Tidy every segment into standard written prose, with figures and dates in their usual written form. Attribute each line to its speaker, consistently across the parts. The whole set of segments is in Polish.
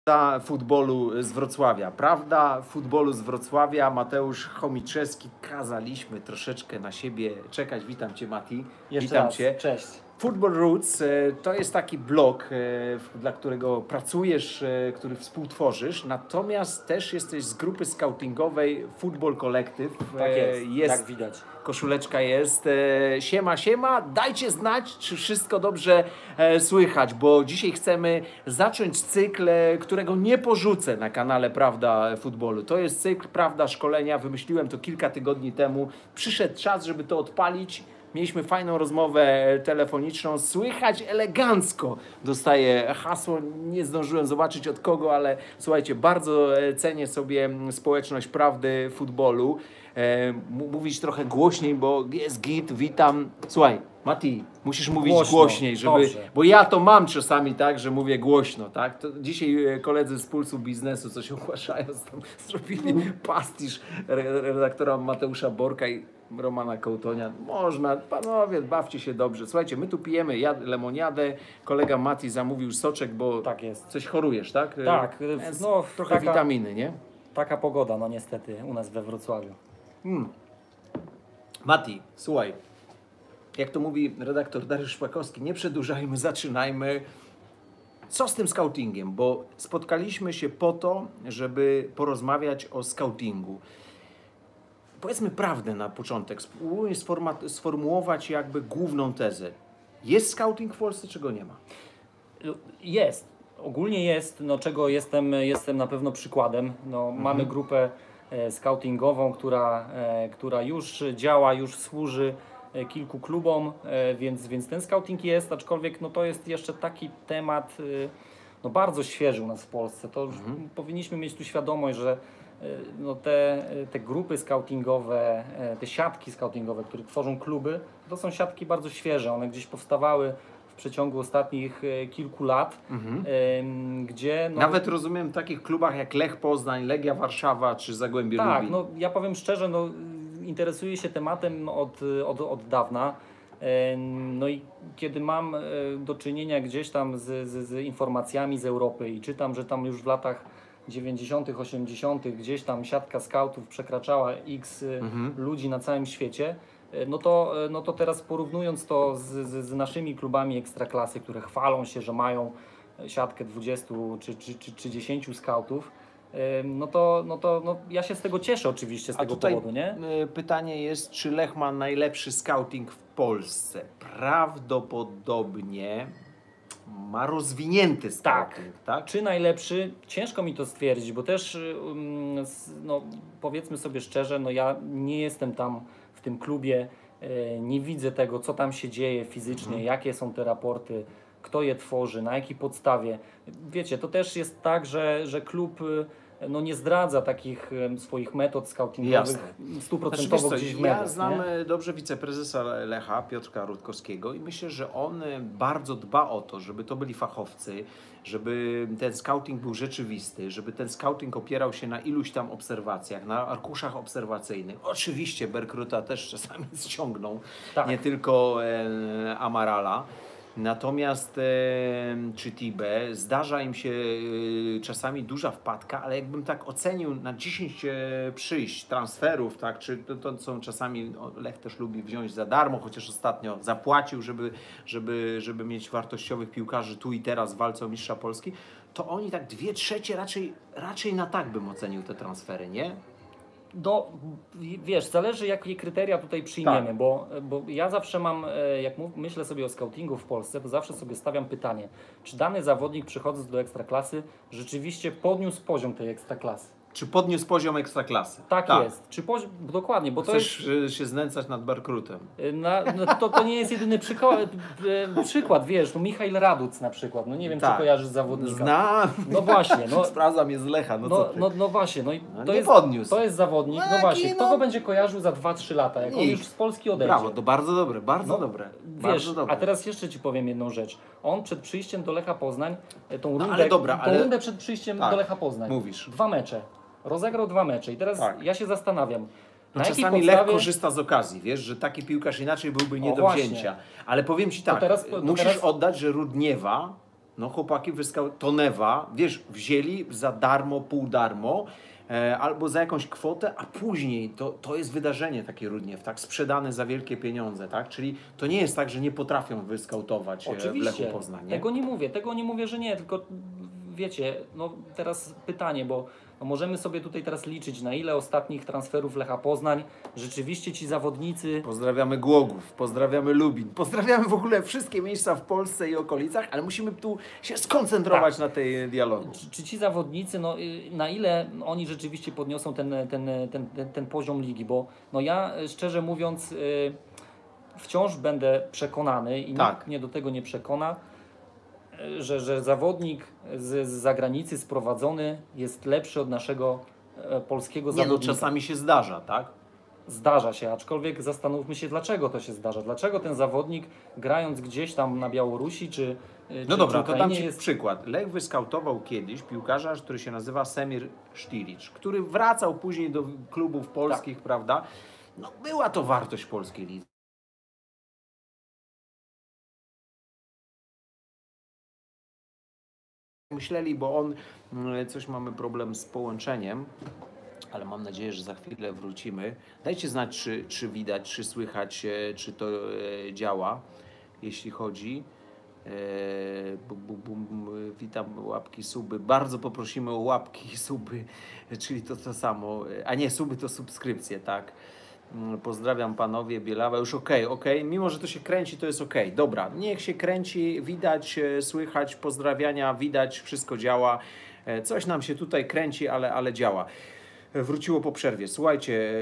Speaker 1: Prawda futbolu z Wrocławia. Prawda futbolu z Wrocławia. Mateusz Chomiczewski. Kazaliśmy troszeczkę na siebie czekać. Witam Cię, Mati.
Speaker 2: Jeszcze
Speaker 1: Witam
Speaker 2: raz.
Speaker 1: Cię.
Speaker 2: Cześć.
Speaker 1: Football Roots to jest taki blog, dla którego pracujesz, który współtworzysz, natomiast też jesteś z grupy scoutingowej Football Collective.
Speaker 2: Tak jest, tak widać.
Speaker 1: Koszuleczka jest. Siema, siema. Dajcie znać, czy wszystko dobrze słychać, bo dzisiaj chcemy zacząć cykl, którego nie porzucę na kanale Prawda Futbolu. To jest cykl Prawda Szkolenia. Wymyśliłem to kilka tygodni temu. Przyszedł czas, żeby to odpalić. Mieliśmy fajną rozmowę telefoniczną. Słychać elegancko. Dostaję hasło. Nie zdążyłem zobaczyć od kogo, ale słuchajcie, bardzo cenię sobie społeczność Prawdy Futbolu. Mówić trochę głośniej, bo jest git. Witam. Słuchaj, Mati, musisz mówić głośniej, żeby, bo ja to mam czasami tak, że mówię głośno, tak? To dzisiaj koledzy z Pulsu Biznesu, co się ogłaszają, tam zrobili pastisz redaktora Mateusza Borka i Romana Kołtonia. Można, panowie, bawcie się dobrze. Słuchajcie, my tu pijemy lemoniadę, kolega Mati zamówił soczek, bo
Speaker 2: tak jest.
Speaker 1: Coś chorujesz, tak?
Speaker 2: Tak, no
Speaker 1: trochę witaminy, nie?
Speaker 2: Taka pogoda, no niestety, u nas we Wrocławiu.
Speaker 1: Mati, słuchaj, jak to mówi redaktor Dariusz Szpakowski, nie przedłużajmy, zaczynajmy. Co z tym scoutingiem? Bo spotkaliśmy się po to, żeby porozmawiać o scoutingu. Powiedzmy prawdę na początek, spróbujmy sformułować jakby główną tezę. Jest scouting w Polsce, czy go nie ma?
Speaker 2: Jest. Ogólnie jest, no czego jestem na pewno przykładem. No, mamy grupę scoutingową, która już działa, już służy kilku klubom, więc ten scouting jest, aczkolwiek no, to jest jeszcze taki temat no, bardzo świeży u nas w Polsce. To już powinniśmy mieć tu świadomość, że no, te grupy scoutingowe, te siatki scoutingowe, które tworzą kluby, to są siatki bardzo świeże. One gdzieś powstawały w przeciągu ostatnich kilku lat, gdzie... No,
Speaker 1: nawet rozumiem w takich klubach jak Lech Poznań, Legia Warszawa czy Zagłębie Lubin.
Speaker 2: Tak, no ja powiem szczerze, no, interesuję się tematem od dawna. No i kiedy mam do czynienia gdzieś tam z informacjami z Europy i czytam, że tam już w latach 90., 80. gdzieś tam siatka skautów przekraczała x ludzi na całym świecie, no to teraz porównując to z naszymi klubami ekstraklasy, które chwalą się, że mają siatkę 20 czy 10 skautów, no ja się z tego cieszę oczywiście, z tego powodu, nie?
Speaker 1: Pytanie jest, czy Lech ma najlepszy scouting w Polsce? Prawdopodobnie ma rozwinięty scouting, tak?
Speaker 2: Czy najlepszy? Ciężko mi to stwierdzić, bo też no, powiedzmy sobie szczerze, no ja nie jestem tam w tym klubie, nie widzę tego, co tam się dzieje fizycznie, jakie są te raporty, kto je tworzy, na jakiej podstawie. Wiecie, to też jest tak, że klub no nie zdradza takich swoich metod scoutingowych 100% gdzieś w mediach.
Speaker 1: Ja znam dobrze wiceprezesa Lecha, Piotrka Rutkowskiego, i myślę, że on bardzo dba o to, żeby to byli fachowcy, żeby ten scouting był rzeczywisty, żeby ten scouting opierał się na iluś tam obserwacjach, na arkuszach obserwacyjnych. Oczywiście Berkruta też czasami ściągną, nie tylko Amarala. Natomiast czy Tibę, zdarza im się czasami duża wpadka, ale jakbym tak ocenił na 10 przyjść transferów, tak, czy to są czasami, Lech też lubi wziąć za darmo, chociaż ostatnio zapłacił, żeby mieć wartościowych piłkarzy tu i teraz w walce o mistrza Polski, to oni tak 2/3 raczej na tak bym ocenił te transfery, nie?
Speaker 2: Wiesz, zależy jakie kryteria tutaj przyjmiemy, bo ja zawsze mam, jak myślę sobie o scoutingu w Polsce, to zawsze sobie stawiam pytanie, czy dany zawodnik przychodząc do ekstraklasy rzeczywiście podniósł poziom tej ekstraklasy.
Speaker 1: Czy podniósł poziom ekstraklasy?
Speaker 2: Tak jest. Dokładnie, bo
Speaker 1: chcesz się znęcać nad Berkrutem.
Speaker 2: To nie jest jedyny przykład, wiesz, no Michał Raduc na przykład, no nie wiem, czy kojarzysz zawodnika.
Speaker 1: Znam.
Speaker 2: No właśnie. No,
Speaker 1: sprawdzam, jest z Lecha.
Speaker 2: No właśnie, no i to jest zawodnik, no właśnie, kto go będzie kojarzył za 2-3 lata, jak on już z Polski odejdzie.
Speaker 1: Brawo, to bardzo dobre, bardzo dobre.
Speaker 2: Wiesz,
Speaker 1: bardzo dobre.
Speaker 2: A teraz jeszcze Ci powiem jedną rzecz. On przed przyjściem do Lecha Poznań, tą rundę przed przyjściem do Lecha Poznań,
Speaker 1: mówisz.
Speaker 2: 2 mecze. Rozegrał 2 mecze i teraz ja się zastanawiam.
Speaker 1: No czasami Lech korzysta z okazji, wiesz, że taki piłkarz inaczej byłby nie do wzięcia. Ale powiem Ci tak, musisz oddać, że Rudniewa No chłopaki Tonewa, wiesz, wzięli za darmo, pół darmo, albo za jakąś kwotę, a później to jest wydarzenie takie Rudniew, tak, sprzedane za wielkie pieniądze, tak, czyli to nie jest tak, że nie potrafią wyskautować w Lechu Poznań, nie?
Speaker 2: Tego nie mówię, że nie, tylko wiecie, no teraz pytanie, bo no możemy sobie tutaj teraz liczyć, na ile ostatnich transferów Lecha Poznań rzeczywiście ci zawodnicy...
Speaker 1: Pozdrawiamy Głogów, pozdrawiamy Lubin, pozdrawiamy w ogóle wszystkie miejsca w Polsce i okolicach, ale musimy tu się skoncentrować na tej dialogu.
Speaker 2: Czy ci zawodnicy, no, na ile oni rzeczywiście podniosą ten poziom ligi, bo no ja szczerze mówiąc wciąż będę przekonany i nikt mnie do tego nie przekona, że zawodnik z zagranicy sprowadzony jest lepszy od naszego polskiego zawodnika.
Speaker 1: No czasami się zdarza, tak?
Speaker 2: Zdarza się, aczkolwiek zastanówmy się, dlaczego to się zdarza. Dlaczego ten zawodnik, grając gdzieś tam na Białorusi, czy
Speaker 1: no dobra,
Speaker 2: czy
Speaker 1: to dam Ci przykład. Lech wyskautował kiedyś piłkarza, który się nazywa Semir Sztilic, który wracał później do klubów polskich, prawda? No była to wartość polskiej lidze. Myśleli, bo on, coś mamy problem z połączeniem, ale mam nadzieję, że za chwilę wrócimy. Dajcie znać, czy widać, czy słychać, czy to działa, jeśli chodzi. Witam, łapki, suby. Bardzo poprosimy o łapki, suby, czyli to samo. A nie, suby to subskrypcje, tak. Pozdrawiam panowie, Bielawa. Już okej. Mimo, że to się kręci, to jest okej. Dobra, niech się kręci, widać, słychać, pozdrawiania, widać, wszystko działa. Coś nam się tutaj kręci, ale działa. Wróciło po przerwie. Słuchajcie,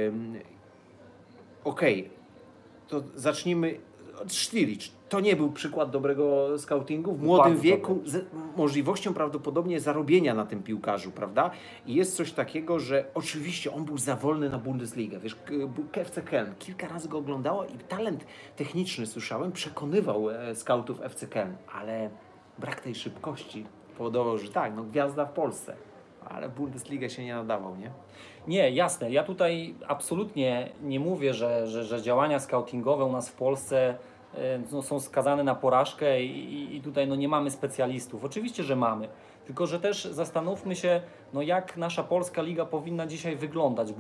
Speaker 1: to zacznijmy od Sztilic. To nie był przykład dobrego scoutingu. W młodym wieku z możliwością prawdopodobnie zarobienia na tym piłkarzu, prawda? I jest coś takiego, że oczywiście on był za wolny na Bundesligę. Wiesz, FC Köln, kilka razy go oglądało i talent techniczny, słyszałem, przekonywał scoutów FC Köln, ale brak tej szybkości powodował, że tak, no gwiazda w Polsce, ale w Bundesligę się nie nadawał, nie?
Speaker 2: Nie, jasne. Ja tutaj absolutnie nie mówię, że działania scoutingowe u nas w Polsce no, są skazane na porażkę i tutaj no, nie mamy specjalistów. Oczywiście, że mamy. Tylko, że też zastanówmy się, no, jak nasza polska liga powinna dzisiaj wyglądać,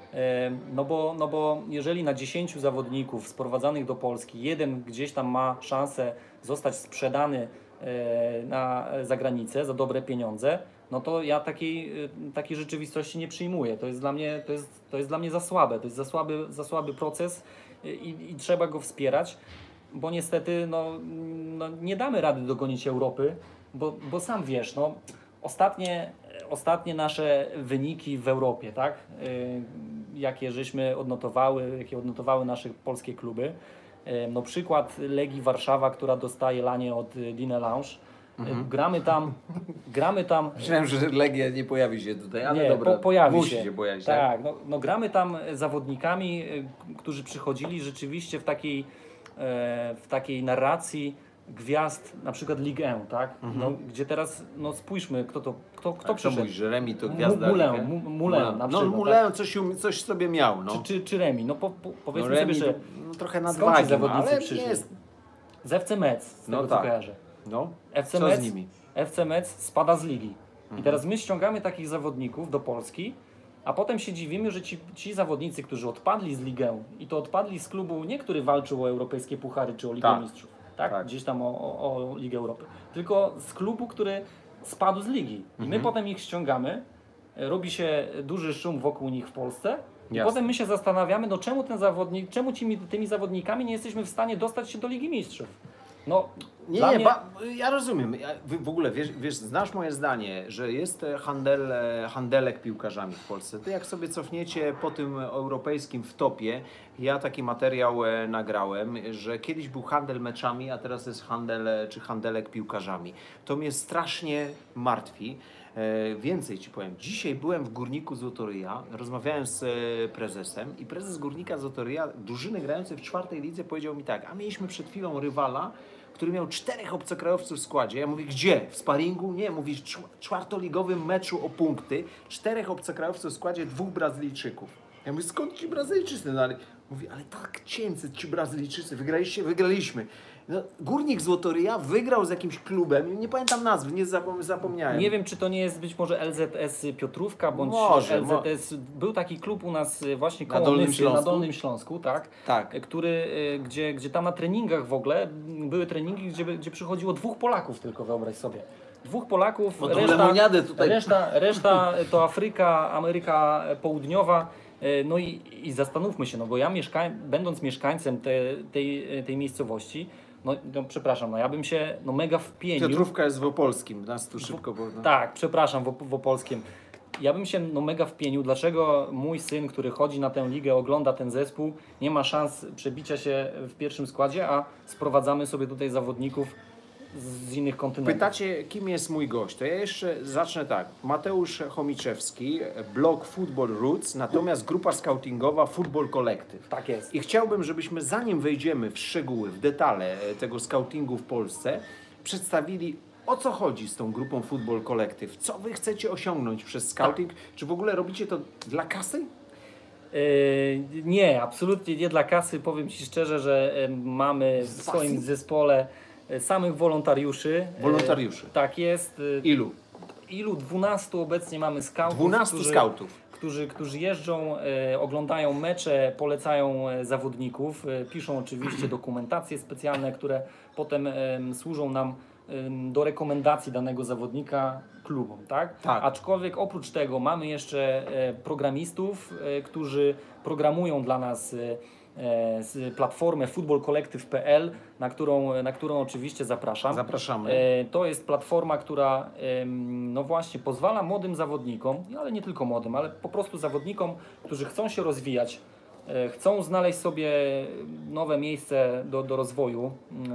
Speaker 2: bo jeżeli na 10 zawodników sprowadzanych do Polski jeden gdzieś tam ma szansę zostać sprzedany za granicę za dobre pieniądze, no to ja takiej rzeczywistości nie przyjmuję. To jest dla mnie za słabe. To jest za słaby proces i trzeba go wspierać, bo niestety no, nie damy rady dogonić Europy, bo sam wiesz, no, ostatnie nasze wyniki w Europie, tak? Jakie żeśmy jakie odnotowały nasze polskie kluby. No, przykład Legii Warszawa, która dostaje lanie od Dine Lounge. Gramy tam.
Speaker 1: Myślałem, że Legia nie pojawi się tutaj, ale
Speaker 2: nie,
Speaker 1: dobra,
Speaker 2: musi
Speaker 1: się pojawić.
Speaker 2: Tak, no, gramy tam zawodnikami, którzy przychodzili rzeczywiście w takiej narracji gwiazd, na przykład Ligue 1, tak? No, gdzie teraz, no spójrzmy, kto przyszedł.
Speaker 1: Mówisz, że Remi to gwiazda
Speaker 2: Moulin na przykład.
Speaker 1: No Moulin coś sobie miał, no.
Speaker 2: Czy Remi, no powiedzmy
Speaker 1: Remi,
Speaker 2: sobie, że
Speaker 1: trochę nadwagi,
Speaker 2: zawodnicy
Speaker 1: ale
Speaker 2: przyszli.
Speaker 1: Jest.
Speaker 2: Z FC Metz, z tego co kojarzę.
Speaker 1: No,
Speaker 2: FC Metz spada z ligi. I teraz my ściągamy takich zawodników do Polski, a potem się dziwimy, że ci zawodnicy, którzy odpadli z ligę i to odpadli z klubu, nie który walczył o europejskie puchary czy o Ligę Mistrzów, tak? Gdzieś tam o Ligę Europy, tylko z klubu, który spadł z ligi. I my potem ich ściągamy, robi się duży szum wokół nich w Polsce. I potem my się zastanawiamy, no czemu tymi zawodnikami nie jesteśmy w stanie dostać się do Ligi Mistrzów. No,
Speaker 1: ja rozumiem. W ogóle, wiesz, znasz moje zdanie, że jest handelek piłkarzami w Polsce. To jak sobie cofniecie po tym europejskim wtopie, ja taki materiał nagrałem, że kiedyś był handel meczami, a teraz jest handelek piłkarzami. To mnie strasznie martwi. Więcej Ci powiem. Dzisiaj byłem w Górniku Złotoryja, rozmawiałem z prezesem i prezes Górnika Złotoryja, drużyny grającej w 4. lidze, powiedział mi tak, a mieliśmy przed chwilą rywala, który miał 4 obcokrajowców w składzie. Ja mówię, gdzie? W sparingu? Nie, mówisz, czwartoligowym meczu o punkty, 4 obcokrajowców w składzie, 2 Brazylijczyków. Ja mówię, skąd ci Brazylijczycy? No, mówi, ale tak cięcy ci Brazylijczycy, wygraliśmy. No, Górnik Złotoryja wygrał z jakimś klubem, nie pamiętam nazwy, nie zapomniałem.
Speaker 2: Nie wiem, czy to nie jest być może LZS Piotrówka, bądź
Speaker 1: Może,
Speaker 2: LZS. Był taki klub u nas właśnie koło
Speaker 1: Dolnym
Speaker 2: Nysy,
Speaker 1: Śląsku?
Speaker 2: na Dolnym Śląsku, tak?
Speaker 1: Tak.
Speaker 2: Który, gdzie tam na treningach w ogóle były treningi, gdzie przychodziło 2 Polaków tylko, wyobraź sobie. 2 Polaków,
Speaker 1: No to lemoniadę tutaj.
Speaker 2: reszta to Afryka, Ameryka Południowa. No i zastanówmy się, no bo ja będąc mieszkańcem tej miejscowości, no przepraszam, no ja bym się mega wpienił.
Speaker 1: Piotrówka jest w Opolskim, nas tu szybko było. No.
Speaker 2: Tak, przepraszam, w Opolskim. Ja bym się mega wpienił, dlaczego mój syn, który chodzi na tę ligę, ogląda ten zespół, nie ma szans przebicia się w pierwszym składzie, a sprowadzamy sobie tutaj zawodników z innych kontynentów.
Speaker 1: Pytacie, kim jest mój gość? To ja jeszcze zacznę tak. Mateusz Chomiczewski, blog Football Roots, natomiast grupa scoutingowa Football Collective.
Speaker 2: Tak jest.
Speaker 1: I chciałbym, żebyśmy zanim wejdziemy w szczegóły, w detale tego scoutingu w Polsce, przedstawili, o co chodzi z tą grupą Football Collective. Co wy chcecie osiągnąć przez scouting? Czy w ogóle robicie to dla kasy?
Speaker 2: Nie, absolutnie nie dla kasy. Powiem Ci szczerze, że mamy w swoim zespole samych wolontariuszy.
Speaker 1: Wolontariuszy.
Speaker 2: Tak jest.
Speaker 1: Ilu?
Speaker 2: 12 obecnie mamy scoutów.
Speaker 1: 12 scoutów.
Speaker 2: Którzy jeżdżą, oglądają mecze, polecają zawodników, piszą oczywiście dokumentacje specjalne, które potem służą nam do rekomendacji danego zawodnika klubom, tak?
Speaker 1: Tak.
Speaker 2: Aczkolwiek oprócz tego mamy jeszcze programistów, którzy programują dla nas z platformę footballcollective.pl, na którą oczywiście zapraszam.
Speaker 1: Zapraszamy.
Speaker 2: To jest platforma, która no właśnie pozwala młodym zawodnikom, ale nie tylko młodym, ale po prostu zawodnikom, którzy chcą się rozwijać, chcą znaleźć sobie nowe miejsce do rozwoju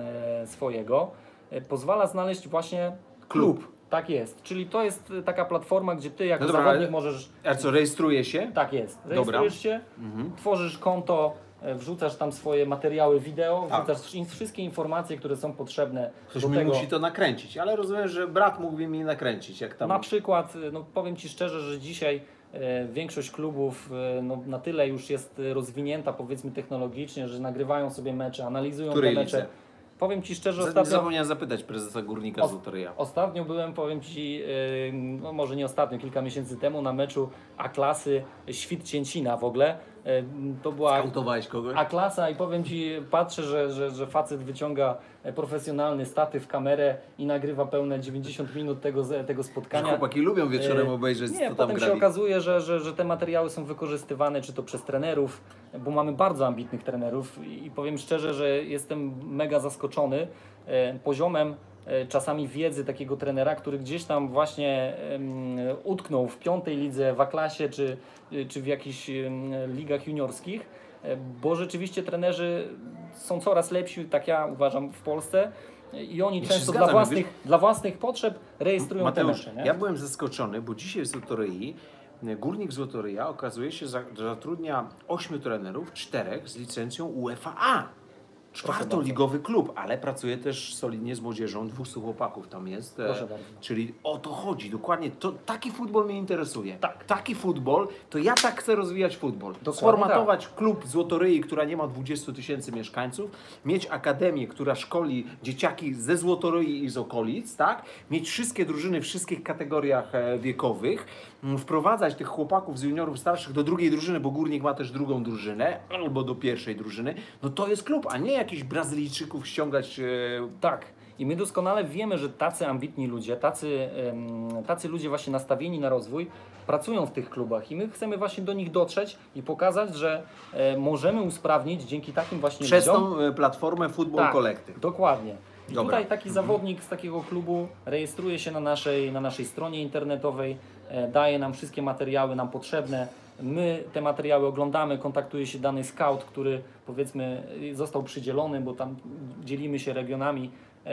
Speaker 2: swojego, pozwala znaleźć właśnie klub. Tak jest. Czyli to jest taka platforma, gdzie ty jako zawodnik możesz...
Speaker 1: A co, rejestruje się?
Speaker 2: Tak jest. Rejestrujesz się, tworzysz konto, wrzucasz tam swoje materiały wideo, wrzucasz wszystkie informacje, które są potrzebne
Speaker 1: Ktoś
Speaker 2: do
Speaker 1: mi
Speaker 2: tego.
Speaker 1: musi to nakręcić, ale rozumiem, że brat mógłby mi nakręcić. Jak tam...
Speaker 2: Na przykład, no powiem Ci szczerze, że dzisiaj większość klubów na tyle już jest rozwinięta, powiedzmy technologicznie, że nagrywają sobie mecze, analizują te mecze. Powiem Ci szczerze, ostatnio...
Speaker 1: Zapomniałem zapytać prezesa Górnika Złotoryja.
Speaker 2: Ostatnio byłem, powiem Ci, no może nie ostatnio, kilka miesięcy temu na meczu A-klasy Świt-Cięcina w ogóle. To była
Speaker 1: Skautowałeś kogoś?
Speaker 2: A-klasa i powiem Ci, patrzę, że facet wyciąga profesjonalny statyw, kamerę i nagrywa pełne 90 minut tego spotkania.
Speaker 1: Chłopaki lubią wieczorem obejrzeć, co tam
Speaker 2: potem
Speaker 1: grali.
Speaker 2: się okazuje, że te materiały są wykorzystywane czy to przez trenerów, bo mamy bardzo ambitnych trenerów i powiem szczerze, że jestem mega zaskoczony poziomem czasami wiedzy takiego trenera, który gdzieś tam właśnie utknął w 5. lidze, w A-klasie czy w jakichś ligach juniorskich, bo rzeczywiście trenerzy są coraz lepsi, tak ja uważam, w Polsce i oni często dla własnych potrzeb rejestrują
Speaker 1: Mateusz,
Speaker 2: te mecze. Nie?
Speaker 1: Ja byłem zaskoczony, bo dzisiaj w Złotoryi Górnik Złotoryja okazuje się, że zatrudnia 8 trenerów, 4 z licencją UEFA A. Czwartoligowy klub, ale pracuje też solidnie z młodzieżą, 200 chłopaków tam jest.
Speaker 2: Proszę bardzo.
Speaker 1: Czyli o to chodzi, dokładnie. Taki futbol mnie interesuje.
Speaker 2: Tak.
Speaker 1: Taki futbol, to ja tak chcę rozwijać futbol.
Speaker 2: Dokładnie
Speaker 1: Sformatować klub Złotoryi, która nie ma 20 000 mieszkańców, mieć akademię, która szkoli dzieciaki ze Złotoryi i z okolic, tak? Mieć wszystkie drużyny w wszystkich kategoriach wiekowych, wprowadzać tych chłopaków z juniorów starszych do drugiej drużyny, bo Górnik ma też drugą drużynę, albo do pierwszej drużyny. No to jest klub, a nie jakichś Brazylijczyków ściągać.
Speaker 2: Tak. I my doskonale wiemy, że tacy ambitni ludzie, tacy ludzie właśnie nastawieni na rozwój pracują w tych klubach i my chcemy właśnie do nich dotrzeć i pokazać, że możemy usprawnić dzięki takim właśnie
Speaker 1: Przez
Speaker 2: ludziom.
Speaker 1: tą platformę Football Collective.
Speaker 2: Dokładnie. I
Speaker 1: Dobra.
Speaker 2: tutaj taki zawodnik z takiego klubu rejestruje się na naszej stronie internetowej, daje nam wszystkie materiały nam potrzebne. My te materiały oglądamy, kontaktuje się dany scout, który powiedzmy został przydzielony, bo tam dzielimy się regionami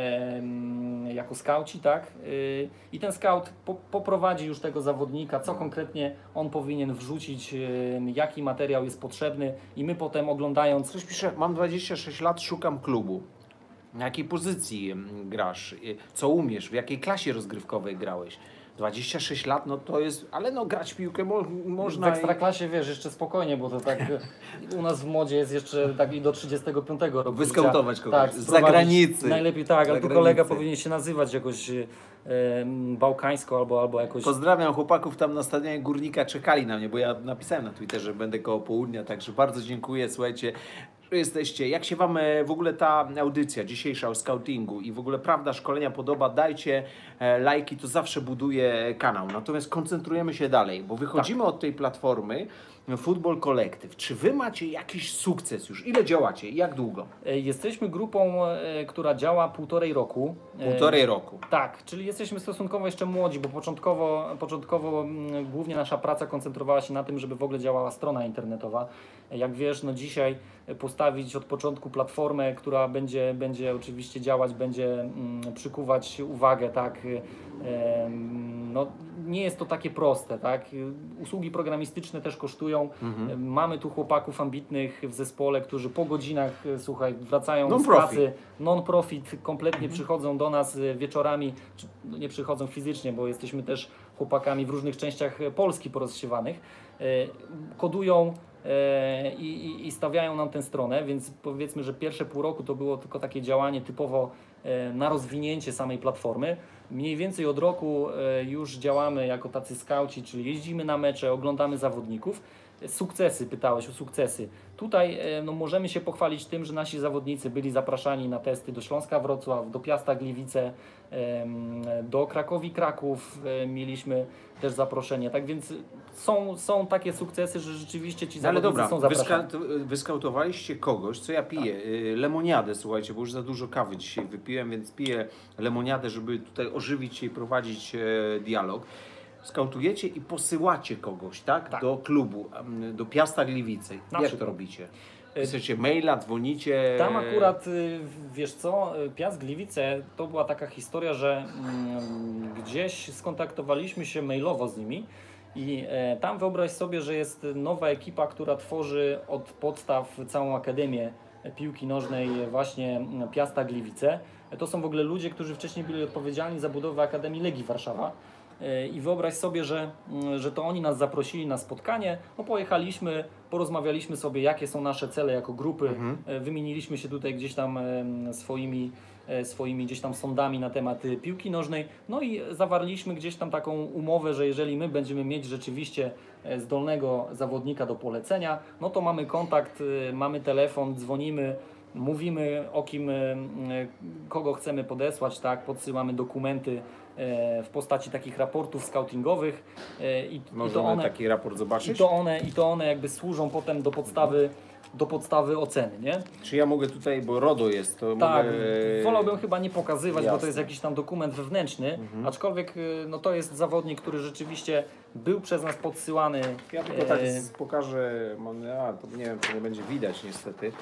Speaker 2: jako skauci, tak? I ten scout poprowadzi już tego zawodnika, co konkretnie on powinien wrzucić, jaki materiał jest potrzebny i my potem oglądając...
Speaker 1: Ktoś pisze, mam 26 lat, szukam klubu. Na jakiej pozycji grasz? Co umiesz? W jakiej klasie rozgrywkowej grałeś? 26 lat, no to jest, ale no grać w piłkę
Speaker 2: W
Speaker 1: można.
Speaker 2: Ekstraklasie, wiesz, jeszcze spokojnie, bo to tak u nas w modzie jest jeszcze tak i do 35 roku.
Speaker 1: Wyskautować
Speaker 2: życia.
Speaker 1: kogoś
Speaker 2: Tak,
Speaker 1: z
Speaker 2: sprowadzić
Speaker 1: zagranicy.
Speaker 2: Najlepiej tak, ale tu
Speaker 1: Zagranicy.
Speaker 2: kolega powinien się nazywać jakoś bałkańsko albo jakoś...
Speaker 1: Pozdrawiam chłopaków tam na stadionie Górnika, czekali na mnie, bo ja napisałem na Twitterze, że będę koło południa, także bardzo dziękuję, słuchajcie, że jesteście. Jak się Wam w ogóle ta audycja dzisiejsza o scoutingu i w ogóle prawda szkolenia podoba, dajcie lajki, to zawsze buduje kanał. Natomiast koncentrujemy się dalej, bo wychodzimy od tej platformy Football Collective. Czy Wy macie jakiś sukces już? Ile działacie i jak długo?
Speaker 2: Jesteśmy grupą, która działa 1,5 roku.
Speaker 1: 1,5 roku.
Speaker 2: Tak, czyli jesteśmy stosunkowo jeszcze młodzi, bo początkowo głównie nasza praca koncentrowała się na tym, żeby w ogóle działała strona internetowa. Jak wiesz, no dzisiaj postawić od początku platformę, która będzie oczywiście działać, będzie przykuwać uwagę, tak, no nie jest to takie proste, tak. Usługi programistyczne też kosztują. Mamy tu chłopaków ambitnych w zespole, którzy po godzinach, słuchaj, wracają z pracy, non-profit, kompletnie przychodzą do nas wieczorami, no nie przychodzą fizycznie, bo jesteśmy też chłopakami w różnych częściach Polski porozsiewanych, kodują i stawiają nam tę stronę, więc powiedzmy, że pierwsze pół roku to było tylko takie działanie typowo na rozwinięcie samej platformy. Mniej więcej od roku już działamy jako tacy skauci, czyli jeździmy na mecze, oglądamy zawodników. Sukcesy, pytałeś o sukcesy. Tutaj no, możemy się pochwalić tym, że nasi zawodnicy byli zapraszani na testy do Śląska Wrocław, do Piasta Gliwice, do Krakowi Kraków mieliśmy też zaproszenie. Tak więc są takie sukcesy, że rzeczywiście ci zawodnicy są zapraszani.
Speaker 1: Wyskautowaliście kogoś, co ja piję, lemoniadę, słuchajcie, bo już za dużo kawy dzisiaj wypiłem, więc piję lemoniadę, żeby tutaj ożywić się i prowadzić dialog. Skautujecie i posyłacie kogoś, tak? Do klubu, do Piasta Gliwice. Jak to robicie? Piszecie maila, dzwonicie?
Speaker 2: Tam akurat, wiesz co, Piast Gliwice to była taka historia, że gdzieś skontaktowaliśmy się mailowo z nimi i tam wyobraź sobie, że jest nowa ekipa, która tworzy od podstaw całą Akademię Piłki Nożnej właśnie Piasta Gliwice. To są w ogóle ludzie, którzy wcześniej byli odpowiedzialni za budowę Akademii Legii Warszawa. I wyobraź sobie, że to oni nas zaprosili na spotkanie, no pojechaliśmy, porozmawialiśmy sobie, jakie są nasze cele jako grupy, wymieniliśmy się tutaj gdzieś tam swoimi gdzieś tam sondami na temat piłki nożnej, no i zawarliśmy gdzieś tam taką umowę, że jeżeli my będziemy mieć rzeczywiście zdolnego zawodnika do polecenia, no to mamy kontakt, mamy telefon, dzwonimy, mówimy o kim, kogo chcemy podesłać, tak, podsyłamy dokumenty w postaci takich raportów scoutingowych
Speaker 1: Możemy taki raport zobaczyć?
Speaker 2: I to one jakby służą potem do podstawy oceny, nie?
Speaker 1: Czy ja mogę tutaj, bo RODO jest, to
Speaker 2: tak,
Speaker 1: mogę...
Speaker 2: wolałbym chyba nie pokazywać,
Speaker 1: Jasne.
Speaker 2: bo to jest jakiś tam dokument wewnętrzny, aczkolwiek no to jest zawodnik, który rzeczywiście był przez nas podsyłany.
Speaker 1: Ja tylko tak pokażę, to nie wiem, czy nie będzie widać niestety.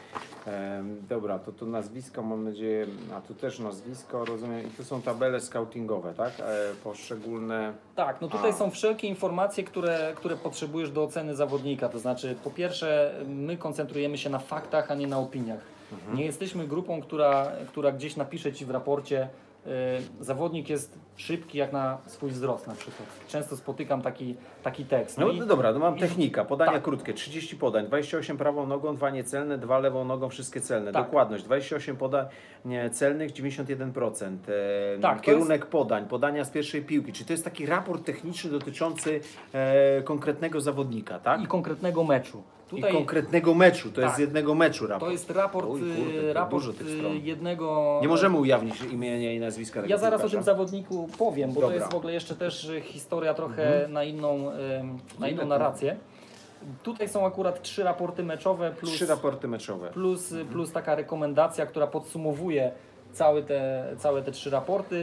Speaker 1: Dobra, to nazwisko mam nadzieję, a tu też nazwisko, rozumiem, i tu są tabele scoutingowe, tak? Poszczególne...
Speaker 2: Tak, no tutaj są wszelkie informacje, które potrzebujesz do oceny zawodnika, to znaczy po pierwsze my koncentrujemy się na faktach, a nie na opiniach. Nie jesteśmy grupą, która gdzieś napisze Ci w raporcie, zawodnik jest szybki jak na swój wzrost na przykład. Często spotykam taki tekst.
Speaker 1: No dobra, no mam technika, podania
Speaker 2: tak.
Speaker 1: krótkie, 30 podań, 28 prawą nogą, 2 niecelne, 2 lewą nogą, wszystkie celne.
Speaker 2: Tak.
Speaker 1: Dokładność, 28 podań celnych, 91%.
Speaker 2: Tak,
Speaker 1: kierunek podań, podania z pierwszej piłki. Czy to jest taki raport techniczny dotyczący konkretnego zawodnika, tak?
Speaker 2: I konkretnego meczu.
Speaker 1: Tutaj, i konkretnego meczu, to
Speaker 2: tak,
Speaker 1: jest z jednego meczu raport.
Speaker 2: To jest raport, raport jednego...
Speaker 1: Nie możemy ujawnić imienia i nazwiska tego
Speaker 2: Ja zaraz
Speaker 1: piłkarza.
Speaker 2: o tym zawodniku powiem, bo to jest w ogóle jeszcze też historia trochę na inną narrację. Tutaj są akurat 3 raporty meczowe plus
Speaker 1: 3 raporty meczowe.
Speaker 2: Plus taka rekomendacja, która podsumowuje całe te 3 raporty.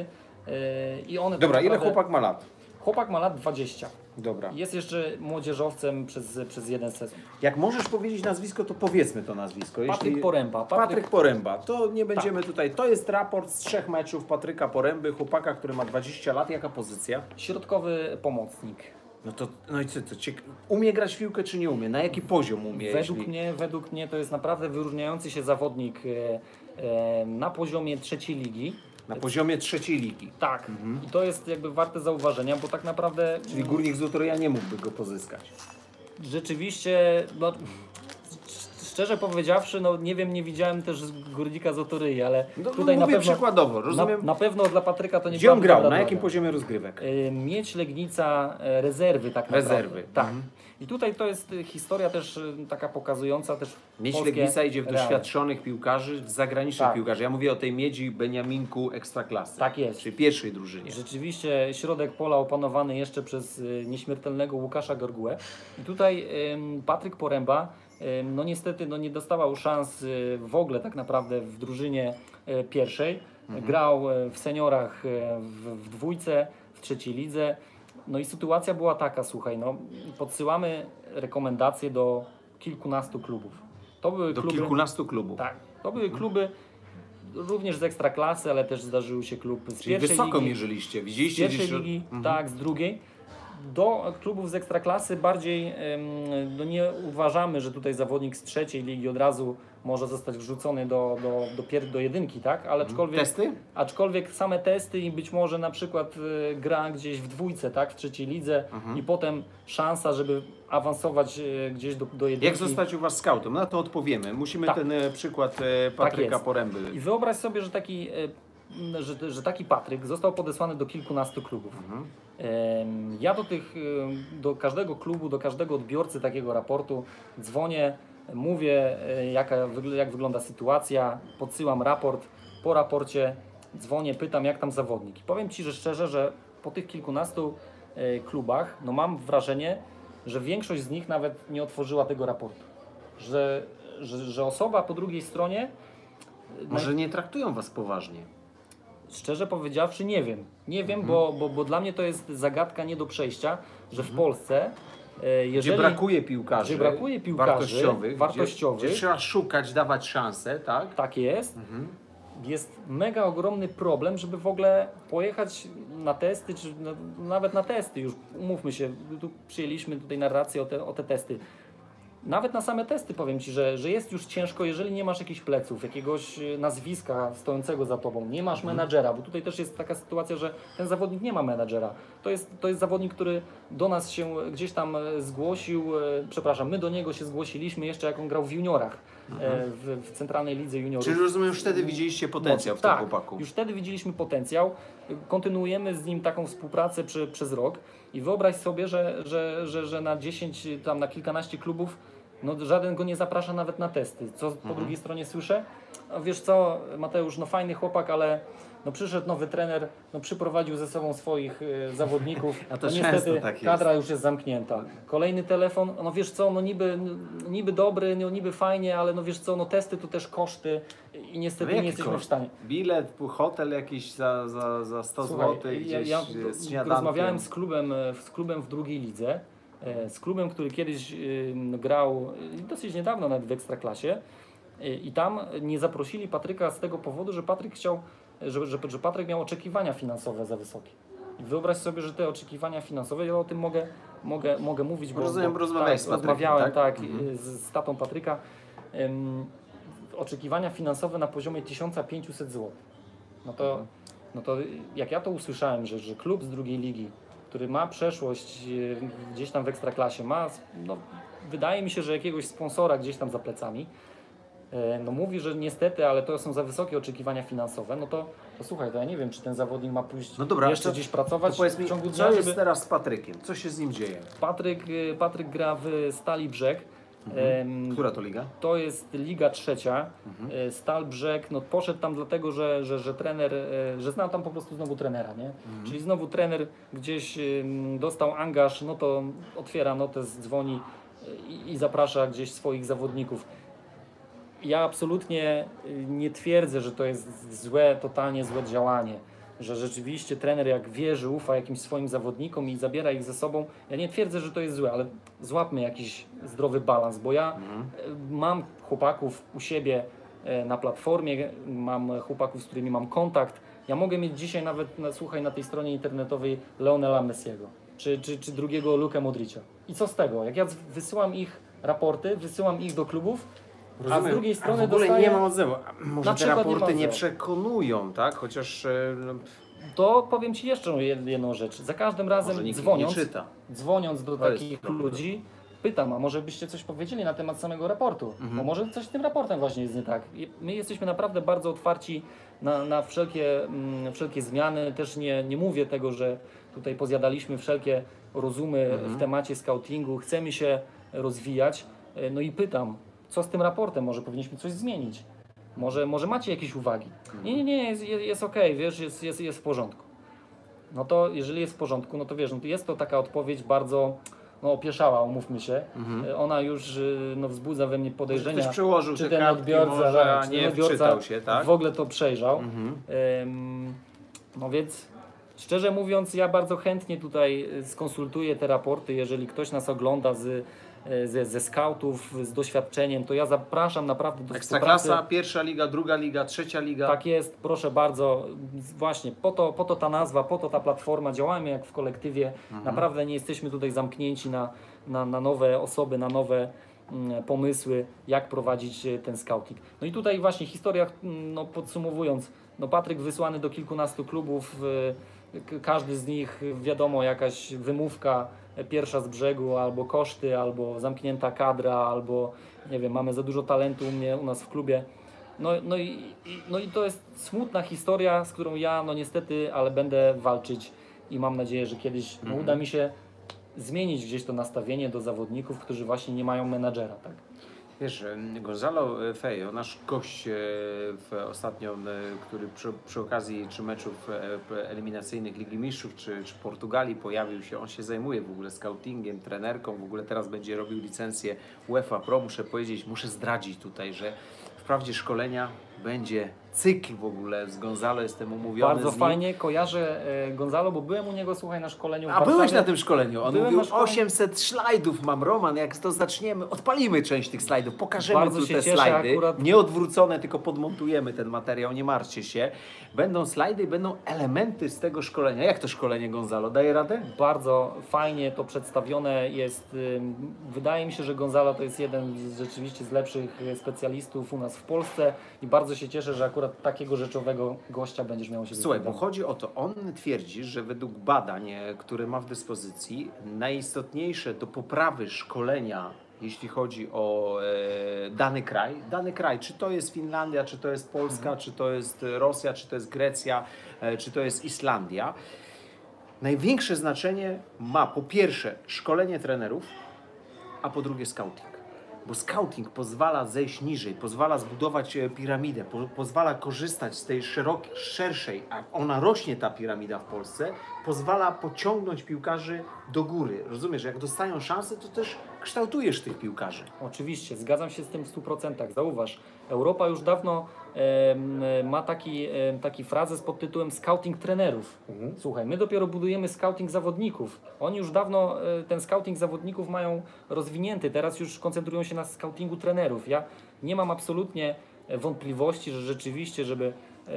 Speaker 2: I one
Speaker 1: dobra,
Speaker 2: naprawdę...
Speaker 1: ile chłopak ma lat?
Speaker 2: Chłopak ma lat 20.
Speaker 1: Dobra.
Speaker 2: Jest jeszcze młodzieżowcem przez jeden sezon.
Speaker 1: Jak możesz powiedzieć nazwisko, to powiedzmy to nazwisko.
Speaker 2: Patryk Poręba.
Speaker 1: Patryk Poręba. To nie będziemy tutaj. To jest raport z 3 meczów Patryka Poręby, chłopaka, który ma 20 lat. Jaka pozycja?
Speaker 2: Środkowy pomocnik.
Speaker 1: No i co? Umie grać w piłkę, czy nie umie? Na jaki poziom umie?
Speaker 2: Według mnie to jest naprawdę wyróżniający się zawodnik na poziomie 3. ligi.
Speaker 1: Na poziomie trzeciej ligi.
Speaker 2: Tak, i to jest jakby warte zauważenia, bo tak naprawdę
Speaker 1: Czyli Górnik z Utoryja nie mógłby go pozyskać.
Speaker 2: rzeczywiście, no, szczerze powiedziawszy, no nie wiem, nie widziałem też Górnika z Otoryi, ale
Speaker 1: No,
Speaker 2: tutaj
Speaker 1: mówię
Speaker 2: na pewno,
Speaker 1: przykładowo, rozumiem.
Speaker 2: na pewno dla Patryka to nie
Speaker 1: Gdzie on
Speaker 2: była
Speaker 1: grał?
Speaker 2: dobra
Speaker 1: Na jakim
Speaker 2: droga.
Speaker 1: poziomie rozgrywek?
Speaker 2: Mieć Legnica rezerwy tak naprawdę.
Speaker 1: Rezerwy.
Speaker 2: Tak.
Speaker 1: Mhm.
Speaker 2: I tutaj to jest historia też taka pokazująca też
Speaker 1: Miedź
Speaker 2: polskie
Speaker 1: Legnica idzie w
Speaker 2: realia.
Speaker 1: doświadczonych piłkarzy, w zagranicznych
Speaker 2: Tak.
Speaker 1: piłkarzy. Ja mówię o tej Miedzi Beniaminku Ekstraklasy.
Speaker 2: Tak jest.
Speaker 1: Czyli pierwszej drużynie.
Speaker 2: Rzeczywiście środek pola opanowany jeszcze przez nieśmiertelnego Łukasza Gorgułę. I tutaj Patryk Poręba no niestety no nie dostawał szans w ogóle tak naprawdę w drużynie pierwszej. Grał w seniorach w dwójce, w trzeciej lidze. No i sytuacja była taka, słuchaj, no podsyłamy rekomendacje do kilkunastu klubów. To były
Speaker 1: Do
Speaker 2: kluby,
Speaker 1: kilkunastu klubów.
Speaker 2: tak, to były kluby również z Ekstraklasy, ale też zdarzył się klub z
Speaker 1: Czyli
Speaker 2: pierwszej
Speaker 1: wysoko
Speaker 2: ligi.
Speaker 1: mierzyliście.
Speaker 2: Z
Speaker 1: Widzieliście
Speaker 2: pierwszej
Speaker 1: gdzieś...
Speaker 2: ligi, tak, z drugiej. Do klubów z Ekstraklasy bardziej no nie uważamy, że tutaj zawodnik z trzeciej ligi od razu może zostać wrzucony do jedynki, tak? Ale
Speaker 1: Testy?
Speaker 2: aczkolwiek same testy i być może na przykład gra gdzieś w dwójce, tak? W trzeciej lidze i potem szansa, żeby awansować gdzieś do jedynki.
Speaker 1: Jak zostać u Was scoutem? Na to odpowiemy. Musimy
Speaker 2: Tak.
Speaker 1: ten przykład Patryka
Speaker 2: jest.
Speaker 1: Poręby.
Speaker 2: I wyobraź sobie, że że taki Patryk został podesłany do kilkunastu klubów. Ja do każdego klubu, do każdego odbiorcy takiego raportu dzwonię, mówię jak wygląda sytuacja, podsyłam raport, po raporcie dzwonię, pytam jak tam zawodnik. I powiem Ci, że szczerze, że po tych kilkunastu klubach no mam wrażenie, że większość z nich nawet nie otworzyła tego raportu. Że osoba po drugiej stronie
Speaker 1: Może nie traktują Was poważnie.
Speaker 2: szczerze powiedziawszy nie wiem. Nie wiem, bo dla mnie to jest zagadka nie do przejścia, że w Polsce
Speaker 1: Gdzie brakuje piłkarzy, wartościowych, Gdzie trzeba szukać, dawać szansę, tak?
Speaker 2: tak jest, jest mega ogromny problem, żeby w ogóle pojechać na testy, czy nawet na testy już, umówmy się, tu przyjęliśmy tutaj narrację o te testy. Nawet na same testy powiem Ci, że jest już ciężko, jeżeli nie masz jakichś pleców, jakiegoś nazwiska stojącego za Tobą, nie masz menadżera, bo tutaj też jest taka sytuacja, że ten zawodnik nie ma menadżera. To jest zawodnik, który do nas się gdzieś tam zgłosił, przepraszam, my do niego się zgłosiliśmy jeszcze jak on grał w juniorach, w centralnej lidze juniorów.
Speaker 1: Czyli rozumiem, już wtedy widzieliście potencjał w tym
Speaker 2: tak,
Speaker 1: chłopaku.
Speaker 2: już wtedy widzieliśmy potencjał, kontynuujemy z nim taką współpracę przez rok i wyobraź sobie, że na 10, tam na kilkanaście klubów no żaden go nie zaprasza nawet na testy. Co po drugiej stronie słyszę? A wiesz co, Mateusz, no fajny chłopak, ale no przyszedł nowy trener, no przyprowadził ze sobą swoich zawodników.
Speaker 1: A to
Speaker 2: no
Speaker 1: często
Speaker 2: niestety
Speaker 1: tak jest.
Speaker 2: kadra już jest zamknięta. Kolejny telefon, no wiesz co, no niby dobry, no niby fajnie, ale no wiesz co, no testy to też koszty i niestety nie jesteśmy w stanie.
Speaker 1: Bilet, hotel jakiś za 100 zł gdzieś z śniadankiem.
Speaker 2: Rozmawiałem z klubem w drugiej lidze, z klubem, który kiedyś grał dosyć niedawno nawet w Ekstraklasie i tam nie zaprosili Patryka z tego powodu, że Patryk chciał, że Patryk miał oczekiwania finansowe za wysokie. I wyobraź sobie, że te oczekiwania finansowe, ja o tym mogę mówić, bo
Speaker 1: rozmawiałeś z Patrykiem,
Speaker 2: rozmawiałem
Speaker 1: tak?
Speaker 2: z tatą Patryka. Oczekiwania finansowe na poziomie 1500 zł. No to jak ja to usłyszałem, że klub z drugiej ligi, który ma przeszłość gdzieś tam w Ekstraklasie, ma, no, wydaje mi się, że jakiegoś sponsora gdzieś tam za plecami, no mówi, że niestety, ale to są za wysokie oczekiwania finansowe, no to słuchaj, to ja nie wiem, czy ten zawodnik ma pójść jeszcze gdzieś pracować
Speaker 1: to powiedz mi,
Speaker 2: w ciągu
Speaker 1: co
Speaker 2: dnia,
Speaker 1: jest
Speaker 2: żeby...
Speaker 1: teraz z Patrykiem? Co się z nim dzieje?
Speaker 2: Patryk gra w Stali Brzeg.
Speaker 1: Która to liga?
Speaker 2: To jest Liga Trzecia. Stal Brzeg, no poszedł tam dlatego, że trener, że znał tam po prostu znowu trenera, nie? Czyli znowu trener gdzieś dostał angaż, no to otwiera notes, dzwoni i zaprasza gdzieś swoich zawodników. Ja absolutnie nie twierdzę, że to jest totalnie złe działanie. Że rzeczywiście trener jak wierzy, ufa jakimś swoim zawodnikom i zabiera ich ze sobą. Ja nie twierdzę, że to jest złe, ale złapmy jakiś zdrowy balans, bo ja mam chłopaków u siebie na platformie, mam chłopaków, z którymi mam kontakt. Ja mogę mieć dzisiaj nawet, słuchaj, na tej stronie internetowej Leonela Messiego, czy drugiego Lukę Modricia. I co z tego? Jak ja wysyłam ich raporty, wysyłam ich do klubów, A z drugiej strony
Speaker 1: w ogóle
Speaker 2: dostaje...
Speaker 1: nie ma odzewu. A może
Speaker 2: Na
Speaker 1: te
Speaker 2: przykład
Speaker 1: raporty
Speaker 2: nie
Speaker 1: nie
Speaker 2: ma
Speaker 1: przekonują, tak? Chociaż no,
Speaker 2: To powiem Ci jeszcze jedną rzecz. Za każdym
Speaker 1: może
Speaker 2: razem
Speaker 1: nikt ich nie czyta.
Speaker 2: dzwoniąc do
Speaker 1: To jest
Speaker 2: takich
Speaker 1: problem.
Speaker 2: ludzi, pytam, a może byście coś powiedzieli na temat samego raportu? Bo może coś z tym raportem właśnie jest nie tak. My jesteśmy naprawdę bardzo otwarci na wszelkie zmiany. Też nie mówię tego, że tutaj pozjadaliśmy wszelkie rozumy w temacie scoutingu. Chcemy się rozwijać. No i pytam, co z tym raportem? Może powinniśmy coś zmienić? Może macie jakieś uwagi? Nie, jest okej, wiesz, jest w porządku. No to jeżeli jest w porządku, no to wiesz, no to jest to taka odpowiedź bardzo opieszała, umówmy się. Ona już wzbudza we mnie podejrzenia,
Speaker 1: Ktoś przełożył
Speaker 2: czy
Speaker 1: te
Speaker 2: ten
Speaker 1: kartki
Speaker 2: odbiorca,
Speaker 1: może, a
Speaker 2: czy
Speaker 1: nie
Speaker 2: ten odbiorca
Speaker 1: wczytał się, tak?
Speaker 2: w ogóle to przejrzał. No więc szczerze mówiąc, ja bardzo chętnie tutaj skonsultuję te raporty, jeżeli ktoś nas ogląda ze scoutów, z doświadczeniem, to ja zapraszam naprawdę do
Speaker 1: Ekstraklasa,
Speaker 2: współpracy.
Speaker 1: pierwsza liga, druga liga, trzecia liga.
Speaker 2: Tak jest, proszę bardzo, właśnie po to ta nazwa, po to ta platforma, działamy jak w kolektywie, naprawdę nie jesteśmy tutaj zamknięci na nowe osoby, na nowe pomysły, jak prowadzić ten scouting. No i tutaj właśnie historia, podsumowując, Patryk wysłany do kilkunastu klubów, każdy z nich wiadomo jakaś wymówka, pierwsza z brzegu, albo koszty, albo zamknięta kadra, albo nie wiem, mamy za dużo talentu u nas w klubie. No i to jest smutna historia, z którą ja niestety, ale będę walczyć i mam nadzieję, że kiedyś uda mi się zmienić gdzieś to nastawienie do zawodników, którzy właśnie nie mają menadżera, tak?
Speaker 1: Wiesz, Gonzalo Feio, nasz gość ostatnio, który przy okazji czy meczów eliminacyjnych Ligi Mistrzów, czy Portugalii pojawił się, on się zajmuje w ogóle scoutingiem, trenerką, w ogóle teraz będzie robił licencję UEFA Pro. Muszę zdradzić tutaj, że wprawdzie szkolenia będzie cykl w ogóle z Gonzalo, jestem umówiony
Speaker 2: Bardzo
Speaker 1: z nim.
Speaker 2: fajnie, kojarzę Gonzalo, bo byłem u niego, słuchaj, na szkoleniu w
Speaker 1: A
Speaker 2: Warszawie.
Speaker 1: byłeś na tym szkoleniu? On
Speaker 2: Byłem
Speaker 1: mówił
Speaker 2: na szkoleniu.
Speaker 1: 800 slajdów mam, Roman, jak to zaczniemy, odpalimy część tych slajdów, pokażemy
Speaker 2: Bardzo
Speaker 1: tu
Speaker 2: się
Speaker 1: te
Speaker 2: cieszę
Speaker 1: slajdy,
Speaker 2: akurat.
Speaker 1: nie odwrócone, tylko podmontujemy ten materiał, nie martwcie się. Będą slajdy i będą elementy z tego szkolenia. Jak to szkolenie, Gonzalo, daje radę?
Speaker 2: Bardzo fajnie to przedstawione jest. Wydaje mi się, że Gonzalo to jest jeden rzeczywiście z lepszych specjalistów u nas w Polsce i bardzo się cieszę, że akurat takiego rzeczowego gościa będziesz miał się
Speaker 1: Słuchaj, bo
Speaker 2: wypowiadać.
Speaker 1: chodzi o to, on twierdzi, że według badań, które ma w dyspozycji, najistotniejsze do poprawy szkolenia, jeśli chodzi o dany kraj, czy to jest Finlandia, czy to jest Polska, czy to jest Rosja, czy to jest Grecja, czy to jest Islandia, największe znaczenie ma po pierwsze szkolenie trenerów, a po drugie scouting. Bo scouting pozwala zejść niżej, pozwala zbudować piramidę, pozwala korzystać z tej szerszej, a ona rośnie ta piramida w Polsce, pozwala pociągnąć piłkarzy do góry. Rozumiesz, jak dostają szansę, to też kształtujesz tych piłkarzy.
Speaker 2: Oczywiście, zgadzam się z tym w 100%. Zauważ, Europa już dawno ma taki frazes pod tytułem scouting trenerów. Słuchaj, my dopiero budujemy scouting zawodników. Oni już dawno ten scouting zawodników mają rozwinięty. Teraz już koncentrują się na scoutingu trenerów. Ja nie mam absolutnie wątpliwości, że rzeczywiście, żeby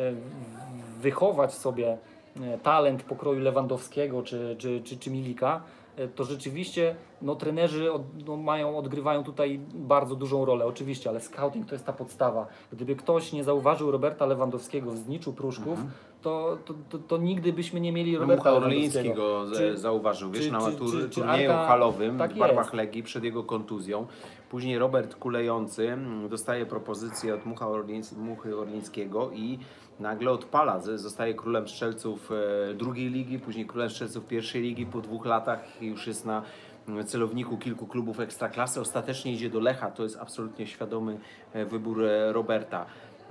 Speaker 2: wychować sobie talent pokroju Lewandowskiego czy Milika, to rzeczywiście trenerzy odgrywają tutaj bardzo dużą rolę, oczywiście, ale scouting to jest ta podstawa. Gdyby ktoś nie zauważył Roberta Lewandowskiego w zniczu Pruszków, to nigdy byśmy nie mieli Roberta
Speaker 1: Mucha
Speaker 2: Lewandowskiego.
Speaker 1: Orliński go zauważył, wiesz, na
Speaker 2: czy
Speaker 1: turnieju
Speaker 2: Arka,
Speaker 1: halowym
Speaker 2: tak
Speaker 1: w barwach
Speaker 2: jest.
Speaker 1: Legii przed jego kontuzją. Później Robert Kulejący dostaje propozycję od Muchy Orlińskiego i nagle odpala, zostaje królem strzelców drugiej ligi, później królem strzelców pierwszej ligi, po 2 latach już jest na celowniku kilku klubów ekstraklasy, ostatecznie idzie do Lecha, to jest absolutnie świadomy wybór Roberta.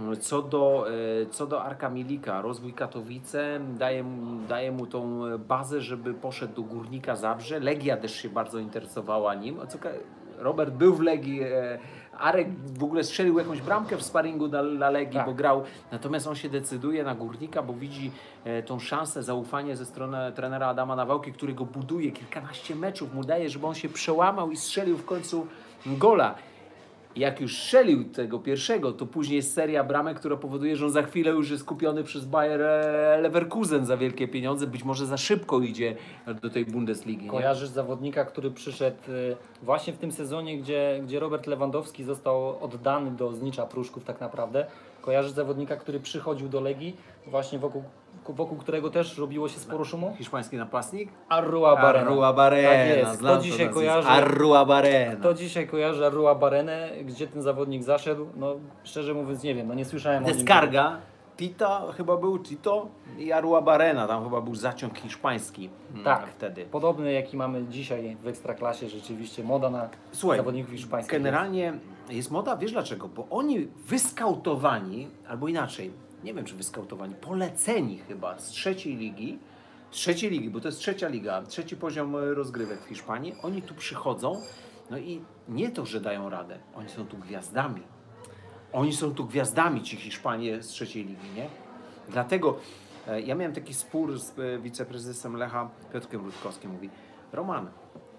Speaker 1: Co do Arka Milika, rozwój Katowice daje mu tą bazę, żeby poszedł do Górnika Zabrze. Legia też się bardzo interesowała nim. Robert był w Legii, Arek w ogóle strzelił jakąś bramkę w sparingu dla Legii,
Speaker 2: Tak.
Speaker 1: bo grał. Natomiast on się decyduje na Górnika, bo widzi tą szansę, zaufanie ze strony trenera Adama Nawałki, który go buduje. Kilkanaście meczów mu daje, żeby on się przełamał i strzelił w końcu gola. Jak już strzelił tego pierwszego, to później jest seria bramek, która powoduje, że on za chwilę już jest kupiony przez Bayer Leverkusen za wielkie pieniądze. Być może za szybko idzie do tej Bundesligi. Nie?
Speaker 2: Kojarzysz zawodnika, który przyszedł właśnie w tym sezonie, gdzie Robert Lewandowski został oddany do Znicza Pruszków tak naprawdę. Kojarzysz zawodnika, który przychodził do Legii, właśnie wokół którego też robiło się sporo szumu?
Speaker 1: Hiszpański napastnik?
Speaker 2: Arruabarrena.
Speaker 1: Arruabarena.
Speaker 2: Tak jest.
Speaker 1: Znam
Speaker 2: Kto dzisiaj
Speaker 1: to
Speaker 2: kojarzy?
Speaker 1: Arruabarena.
Speaker 2: Kto dzisiaj kojarzy Arruabarenę? Gdzie ten zawodnik zaszedł? No szczerze mówiąc nie wiem, no nie słyszałem o nim.
Speaker 1: Descarga. Tito chyba był Tito i Arruabarena. Tam chyba był zaciąg hiszpański.
Speaker 2: Tak,
Speaker 1: wtedy.
Speaker 2: podobny jaki mamy dzisiaj w Ekstraklasie, rzeczywiście moda na zawodników hiszpańskich.
Speaker 1: Generalnie jest moda, wiesz dlaczego? Bo oni wyskautowani, albo inaczej, nie wiem czy wyskautowani, poleceni chyba z trzeciej ligi, bo to jest trzecia liga, trzeci poziom rozgrywek w Hiszpanii, oni tu przychodzą, no i nie to, że dają radę, oni są tu gwiazdami. Oni są tu gwiazdami, ci Hiszpanie z trzeciej ligi, nie? Dlatego ja miałem taki spór z wiceprezesem Lecha, Piotrkiem Rutkowskim, mówi: Roman,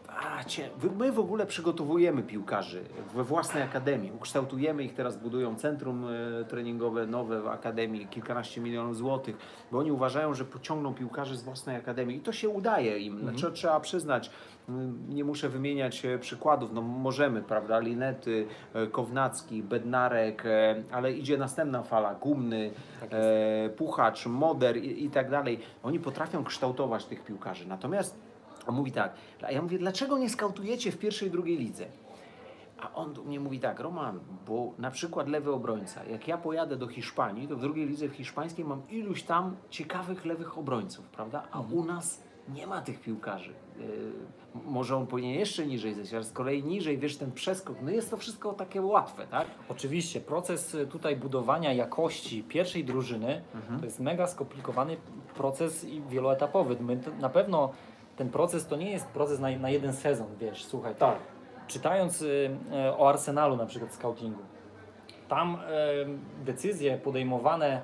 Speaker 1: my w ogóle przygotowujemy piłkarzy we własnej akademii, ukształtujemy ich, teraz budują centrum treningowe nowe w akademii, kilkanaście milionów złotych, bo oni uważają, że pociągną piłkarzy z własnej akademii i to się udaje im. Trzeba przyznać, nie muszę wymieniać przykładów, no możemy, prawda, Linety, Kownacki, Bednarek, ale idzie następna fala, Gumny, Puchacz, Moder i tak dalej. Oni potrafią kształtować tych piłkarzy, natomiast on mówi tak, a ja mówię, dlaczego nie skautujecie w pierwszej i drugiej lidze? A on do mnie mówi tak: Roman, bo na przykład lewy obrońca, jak ja pojadę do Hiszpanii, to w drugiej lidze w hiszpańskiej mam iluś tam ciekawych lewych obrońców, prawda? A u nas nie ma tych piłkarzy. Może on powinien jeszcze niżej zejść, ale z kolei niżej, wiesz, ten przeskok, no jest to wszystko takie łatwe, tak?
Speaker 2: Oczywiście, proces tutaj budowania jakości pierwszej drużyny to jest mega skomplikowany proces i wieloetapowy. Na pewno ten proces to nie jest proces na jeden sezon, wiesz, słuchaj.
Speaker 1: Tak.
Speaker 2: Czytając o Arsenalu na przykład scoutingu, tam decyzje podejmowane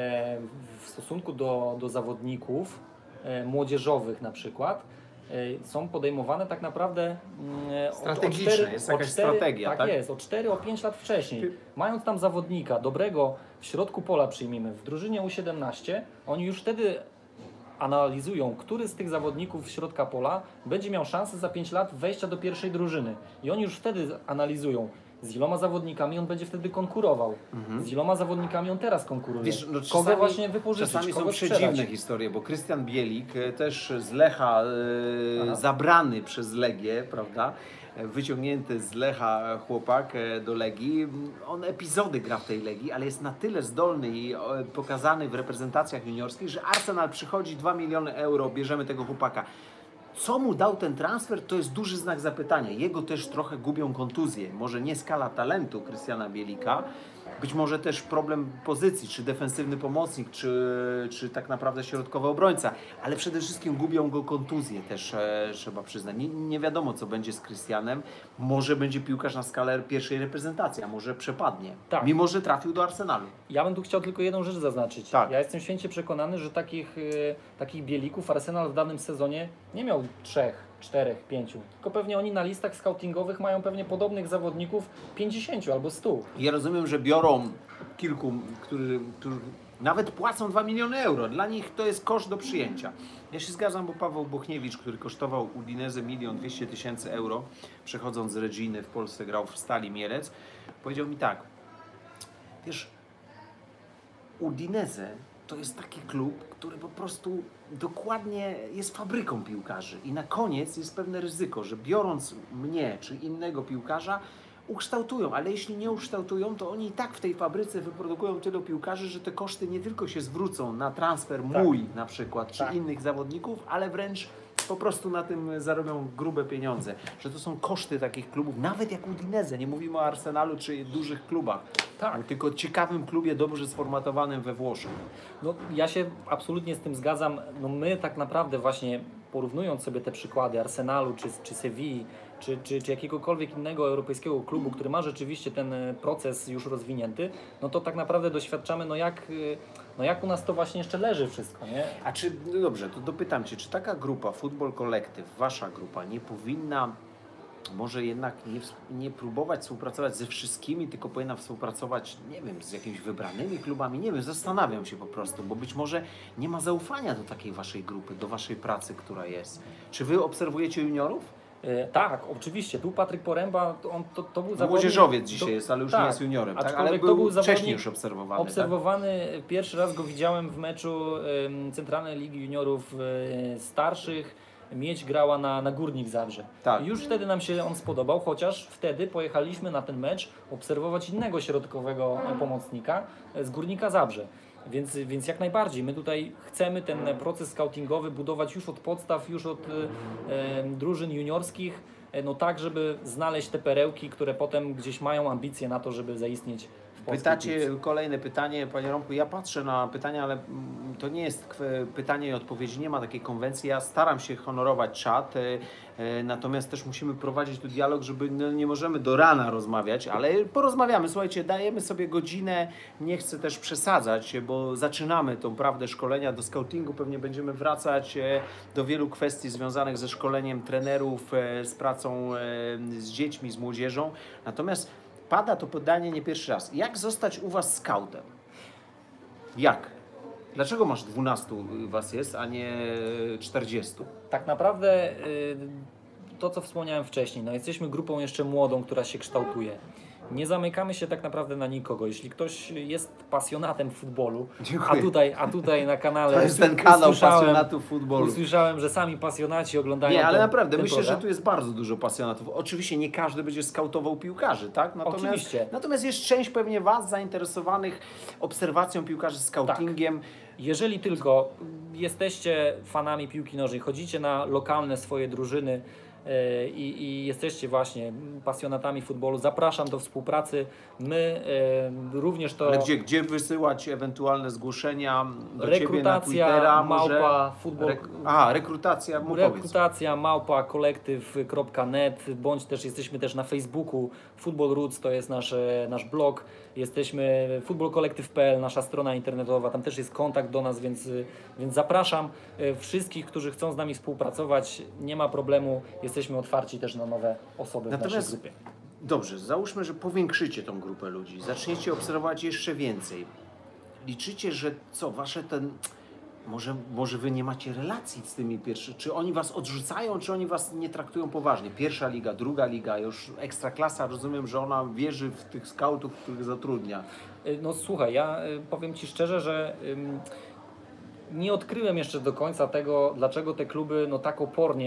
Speaker 2: w stosunku do zawodników młodzieżowych na przykład są podejmowane tak naprawdę
Speaker 1: strategicznie, jest jakaś strategia,
Speaker 2: tak? Jest, o 4-5 lat wcześniej. Mając tam zawodnika dobrego w środku pola, przyjmijmy, w drużynie U17, oni już wtedy analizują, który z tych zawodników z środka pola będzie miał szansę za 5 lat wejścia do pierwszej drużyny. I oni już wtedy analizują, z iloma zawodnikami on będzie wtedy konkurował. Z iloma zawodnikami on teraz konkuruje.
Speaker 1: Wiesz, no
Speaker 2: kogo właśnie wypożyczyć,
Speaker 1: czasami
Speaker 2: kogo
Speaker 1: są
Speaker 2: sprzedać.
Speaker 1: przedziwne historie, bo Krystian Bielik, też z Lecha, zabrany przez Legię, prawda? Wyciągnięty z Lecha chłopak do Legii. On epizody gra w tej Legii, ale jest na tyle zdolny i pokazany w reprezentacjach juniorskich, że Arsenal przychodzi 2 miliony euro, bierzemy tego chłopaka. Co mu dał ten transfer, to jest duży znak zapytania. Jego też trochę gubią kontuzje. Może nie skala talentu Krystiana Bielika, być może też problem pozycji, czy defensywny pomocnik, czy tak naprawdę środkowy obrońca, ale przede wszystkim gubią go kontuzje też, trzeba przyznać. Nie wiadomo, co będzie z Krystianem. Może będzie piłkarz na skalę pierwszej reprezentacji, a może przepadnie.
Speaker 2: Tak.
Speaker 1: Mimo że trafił do Arsenalu.
Speaker 2: Ja bym tu chciał tylko jedną rzecz zaznaczyć.
Speaker 1: Tak.
Speaker 2: Ja jestem święcie przekonany, że takich Bielików Arsenal w danym sezonie nie miał 3, 4, 5. Tylko pewnie oni na listach scoutingowych mają pewnie podobnych zawodników 50 albo 100.
Speaker 1: Ja rozumiem, że biorą kilku, którzy nawet płacą 2 miliony euro. Dla nich to jest koszt do przyjęcia. Ja się zgadzam, bo Paweł Bochniewicz, który kosztował Udinese 1 200 000 euro, przechodząc z Reginy w Polsce, grał w Stali Mielec, powiedział mi tak: wiesz, Udinese to jest taki klub, który po prostu dokładnie jest fabryką piłkarzy i na koniec jest pewne ryzyko, że biorąc mnie czy innego piłkarza, ukształtują, ale jeśli nie ukształtują, to oni i tak w tej fabryce wyprodukują tylu piłkarzy, że te koszty nie tylko się zwrócą na transfer mój na przykład, czy innych zawodników, ale wręcz po prostu na tym zarobią grube pieniądze. Że to są koszty takich klubów, nawet jak Udinese, nie mówimy o Arsenalu czy dużych klubach, tylko ciekawym klubie, dobrze sformatowanym we Włoszech.
Speaker 2: No, ja się absolutnie z tym zgadzam. No, my tak naprawdę właśnie porównując sobie te przykłady Arsenalu czy Sewilli, czy jakiegokolwiek innego europejskiego klubu, który ma rzeczywiście ten proces już rozwinięty, no to tak naprawdę doświadczamy, jak u nas to właśnie jeszcze leży wszystko, nie?
Speaker 1: A czy, no dobrze, to dopytam Cię, czy taka grupa, Football Collective, Wasza grupa, nie powinna może jednak nie próbować współpracować ze wszystkimi, tylko powinna współpracować, nie wiem, z jakimiś wybranymi klubami, nie wiem, zastanawiam się po prostu, bo być może nie ma zaufania do takiej waszej grupy, do waszej pracy, która jest. Czy wy obserwujecie juniorów?
Speaker 2: Tak, oczywiście. Tu Patryk Poręba, to był zawodnik...
Speaker 1: Młodzieżowiec dzisiaj jest, ale już nie jest juniorem, tak? Ale był wcześniej już obserwowany.
Speaker 2: Obserwowany, tak? Pierwszy raz go widziałem w meczu Centralnej Ligi Juniorów Starszych. Miedź grała na Górnik Zabrze.
Speaker 1: Tak.
Speaker 2: Już wtedy nam się on spodobał, chociaż wtedy pojechaliśmy na ten mecz obserwować innego środkowego pomocnika z Górnika Zabrze. Więc jak najbardziej, my tutaj chcemy ten proces scoutingowy budować już od podstaw, już od drużyn juniorskich, no tak, żeby znaleźć te perełki, które potem gdzieś mają ambicje na to, żeby zaistnieć w polskiej
Speaker 1: Pytacie
Speaker 2: piłce.
Speaker 1: kolejne pytanie, panie Romku. Ja patrzę na pytania, ale to nie jest pytanie i odpowiedź, nie ma takiej konwencji. Ja staram się honorować czat, natomiast też musimy prowadzić tu dialog, żeby nie możemy do rana rozmawiać, ale porozmawiamy. Słuchajcie, dajemy sobie godzinę, nie chcę też przesadzać, bo zaczynamy tą prawdę szkolenia do scoutingu, pewnie będziemy wracać do wielu kwestii związanych ze szkoleniem trenerów, z pracą z dziećmi, z młodzieżą. Natomiast pada to pytanie nie pierwszy raz. Jak zostać u was skautem? Jak? Dlaczego masz 12 was jest, a nie 40?
Speaker 2: Tak naprawdę to, co wspomniałem wcześniej, no jesteśmy grupą jeszcze młodą, która się kształtuje. Nie zamykamy się tak naprawdę na nikogo. Jeśli ktoś jest pasjonatem futbolu, a tutaj na kanale
Speaker 1: to jest ten kanał pasjonatów futbolu.
Speaker 2: Usłyszałem, że sami pasjonaci oglądają.
Speaker 1: Nie, ale naprawdę
Speaker 2: ten
Speaker 1: myślę,
Speaker 2: program.
Speaker 1: że tu jest bardzo dużo pasjonatów. Oczywiście nie każdy będzie skautował piłkarzy, tak?
Speaker 2: Oczywiście.
Speaker 1: Natomiast jest część pewnie was zainteresowanych obserwacją piłkarzy, scoutingiem.
Speaker 2: Tak. Jeżeli tylko jesteście fanami piłki nożnej, chodzicie na lokalne swoje drużyny i jesteście właśnie pasjonatami futbolu, zapraszam do współpracy. My również to...
Speaker 1: Ale gdzie wysyłać ewentualne zgłoszenia do Ciebie na Twittera?
Speaker 2: Rekrutacja, małpa, futbol...
Speaker 1: rekrutacja,
Speaker 2: Rekrutacja, małpa, kolektyw.net, bądź też jesteśmy też na Facebooku. Football Roots to jest nasz blog. Jesteśmy footballkolektyw.pl, nasza strona internetowa, tam też jest kontakt do nas, więc zapraszam wszystkich, którzy chcą z nami współpracować. Nie ma problemu, jesteśmy otwarci też na nowe osoby w naszej grupie.
Speaker 1: Dobrze, załóżmy, że powiększycie tą grupę ludzi, zaczniecie obserwować jeszcze więcej. Liczycie, że co, wasze ten... Może wy nie macie relacji z tymi pierwszymi, czy oni was odrzucają, czy oni was nie traktują poważnie? Pierwsza liga, druga liga, już ekstraklasa, rozumiem, że ona wierzy w tych skautów, których zatrudnia.
Speaker 2: No słuchaj, ja powiem Ci szczerze, że nie odkryłem jeszcze do końca tego, dlaczego te kluby no tak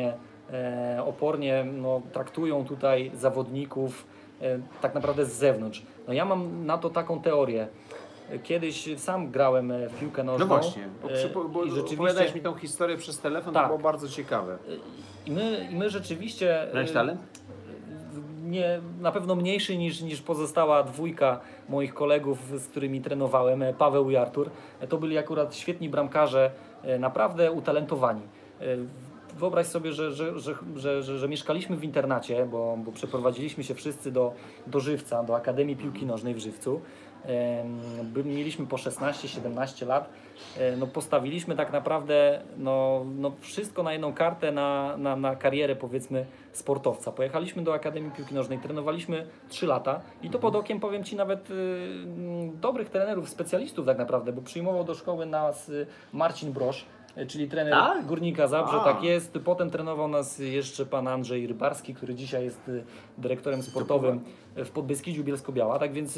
Speaker 2: opornie no, traktują tutaj zawodników tak naprawdę z zewnątrz. No ja mam na to taką teorię. Kiedyś sam grałem w piłkę nożną.
Speaker 1: No właśnie, bo
Speaker 2: rzeczywiście...
Speaker 1: opowiadałeś mi tą historię przez telefon,
Speaker 2: tak.
Speaker 1: To było bardzo ciekawe.
Speaker 2: I my rzeczywiście...
Speaker 1: Miałeś talent?
Speaker 2: Nie, na pewno mniejszy niż pozostała dwójka moich kolegów, z którymi trenowałem, Paweł i Artur. To byli akurat świetni bramkarze, naprawdę utalentowani. Wyobraź sobie, że mieszkaliśmy w internacie, bo przeprowadziliśmy się wszyscy do Żywca, do Akademii Piłki Nożnej w Żywcu. Mieliśmy po 16-17 lat, no postawiliśmy tak naprawdę no wszystko na jedną kartę na karierę, powiedzmy, sportowca. Pojechaliśmy do Akademii Piłki Nożnej, trenowaliśmy 3 lata i to pod okiem, powiem Ci, nawet dobrych trenerów, specjalistów tak naprawdę, bo przyjmował do szkoły nas Marcin Brosz, czyli trener Górnika Zabrze, tak jest. Potem trenował nas jeszcze pan Andrzej Rybarski, który dzisiaj jest dyrektorem sportowym w Podbeskidziu Bielsko-Biała. Tak więc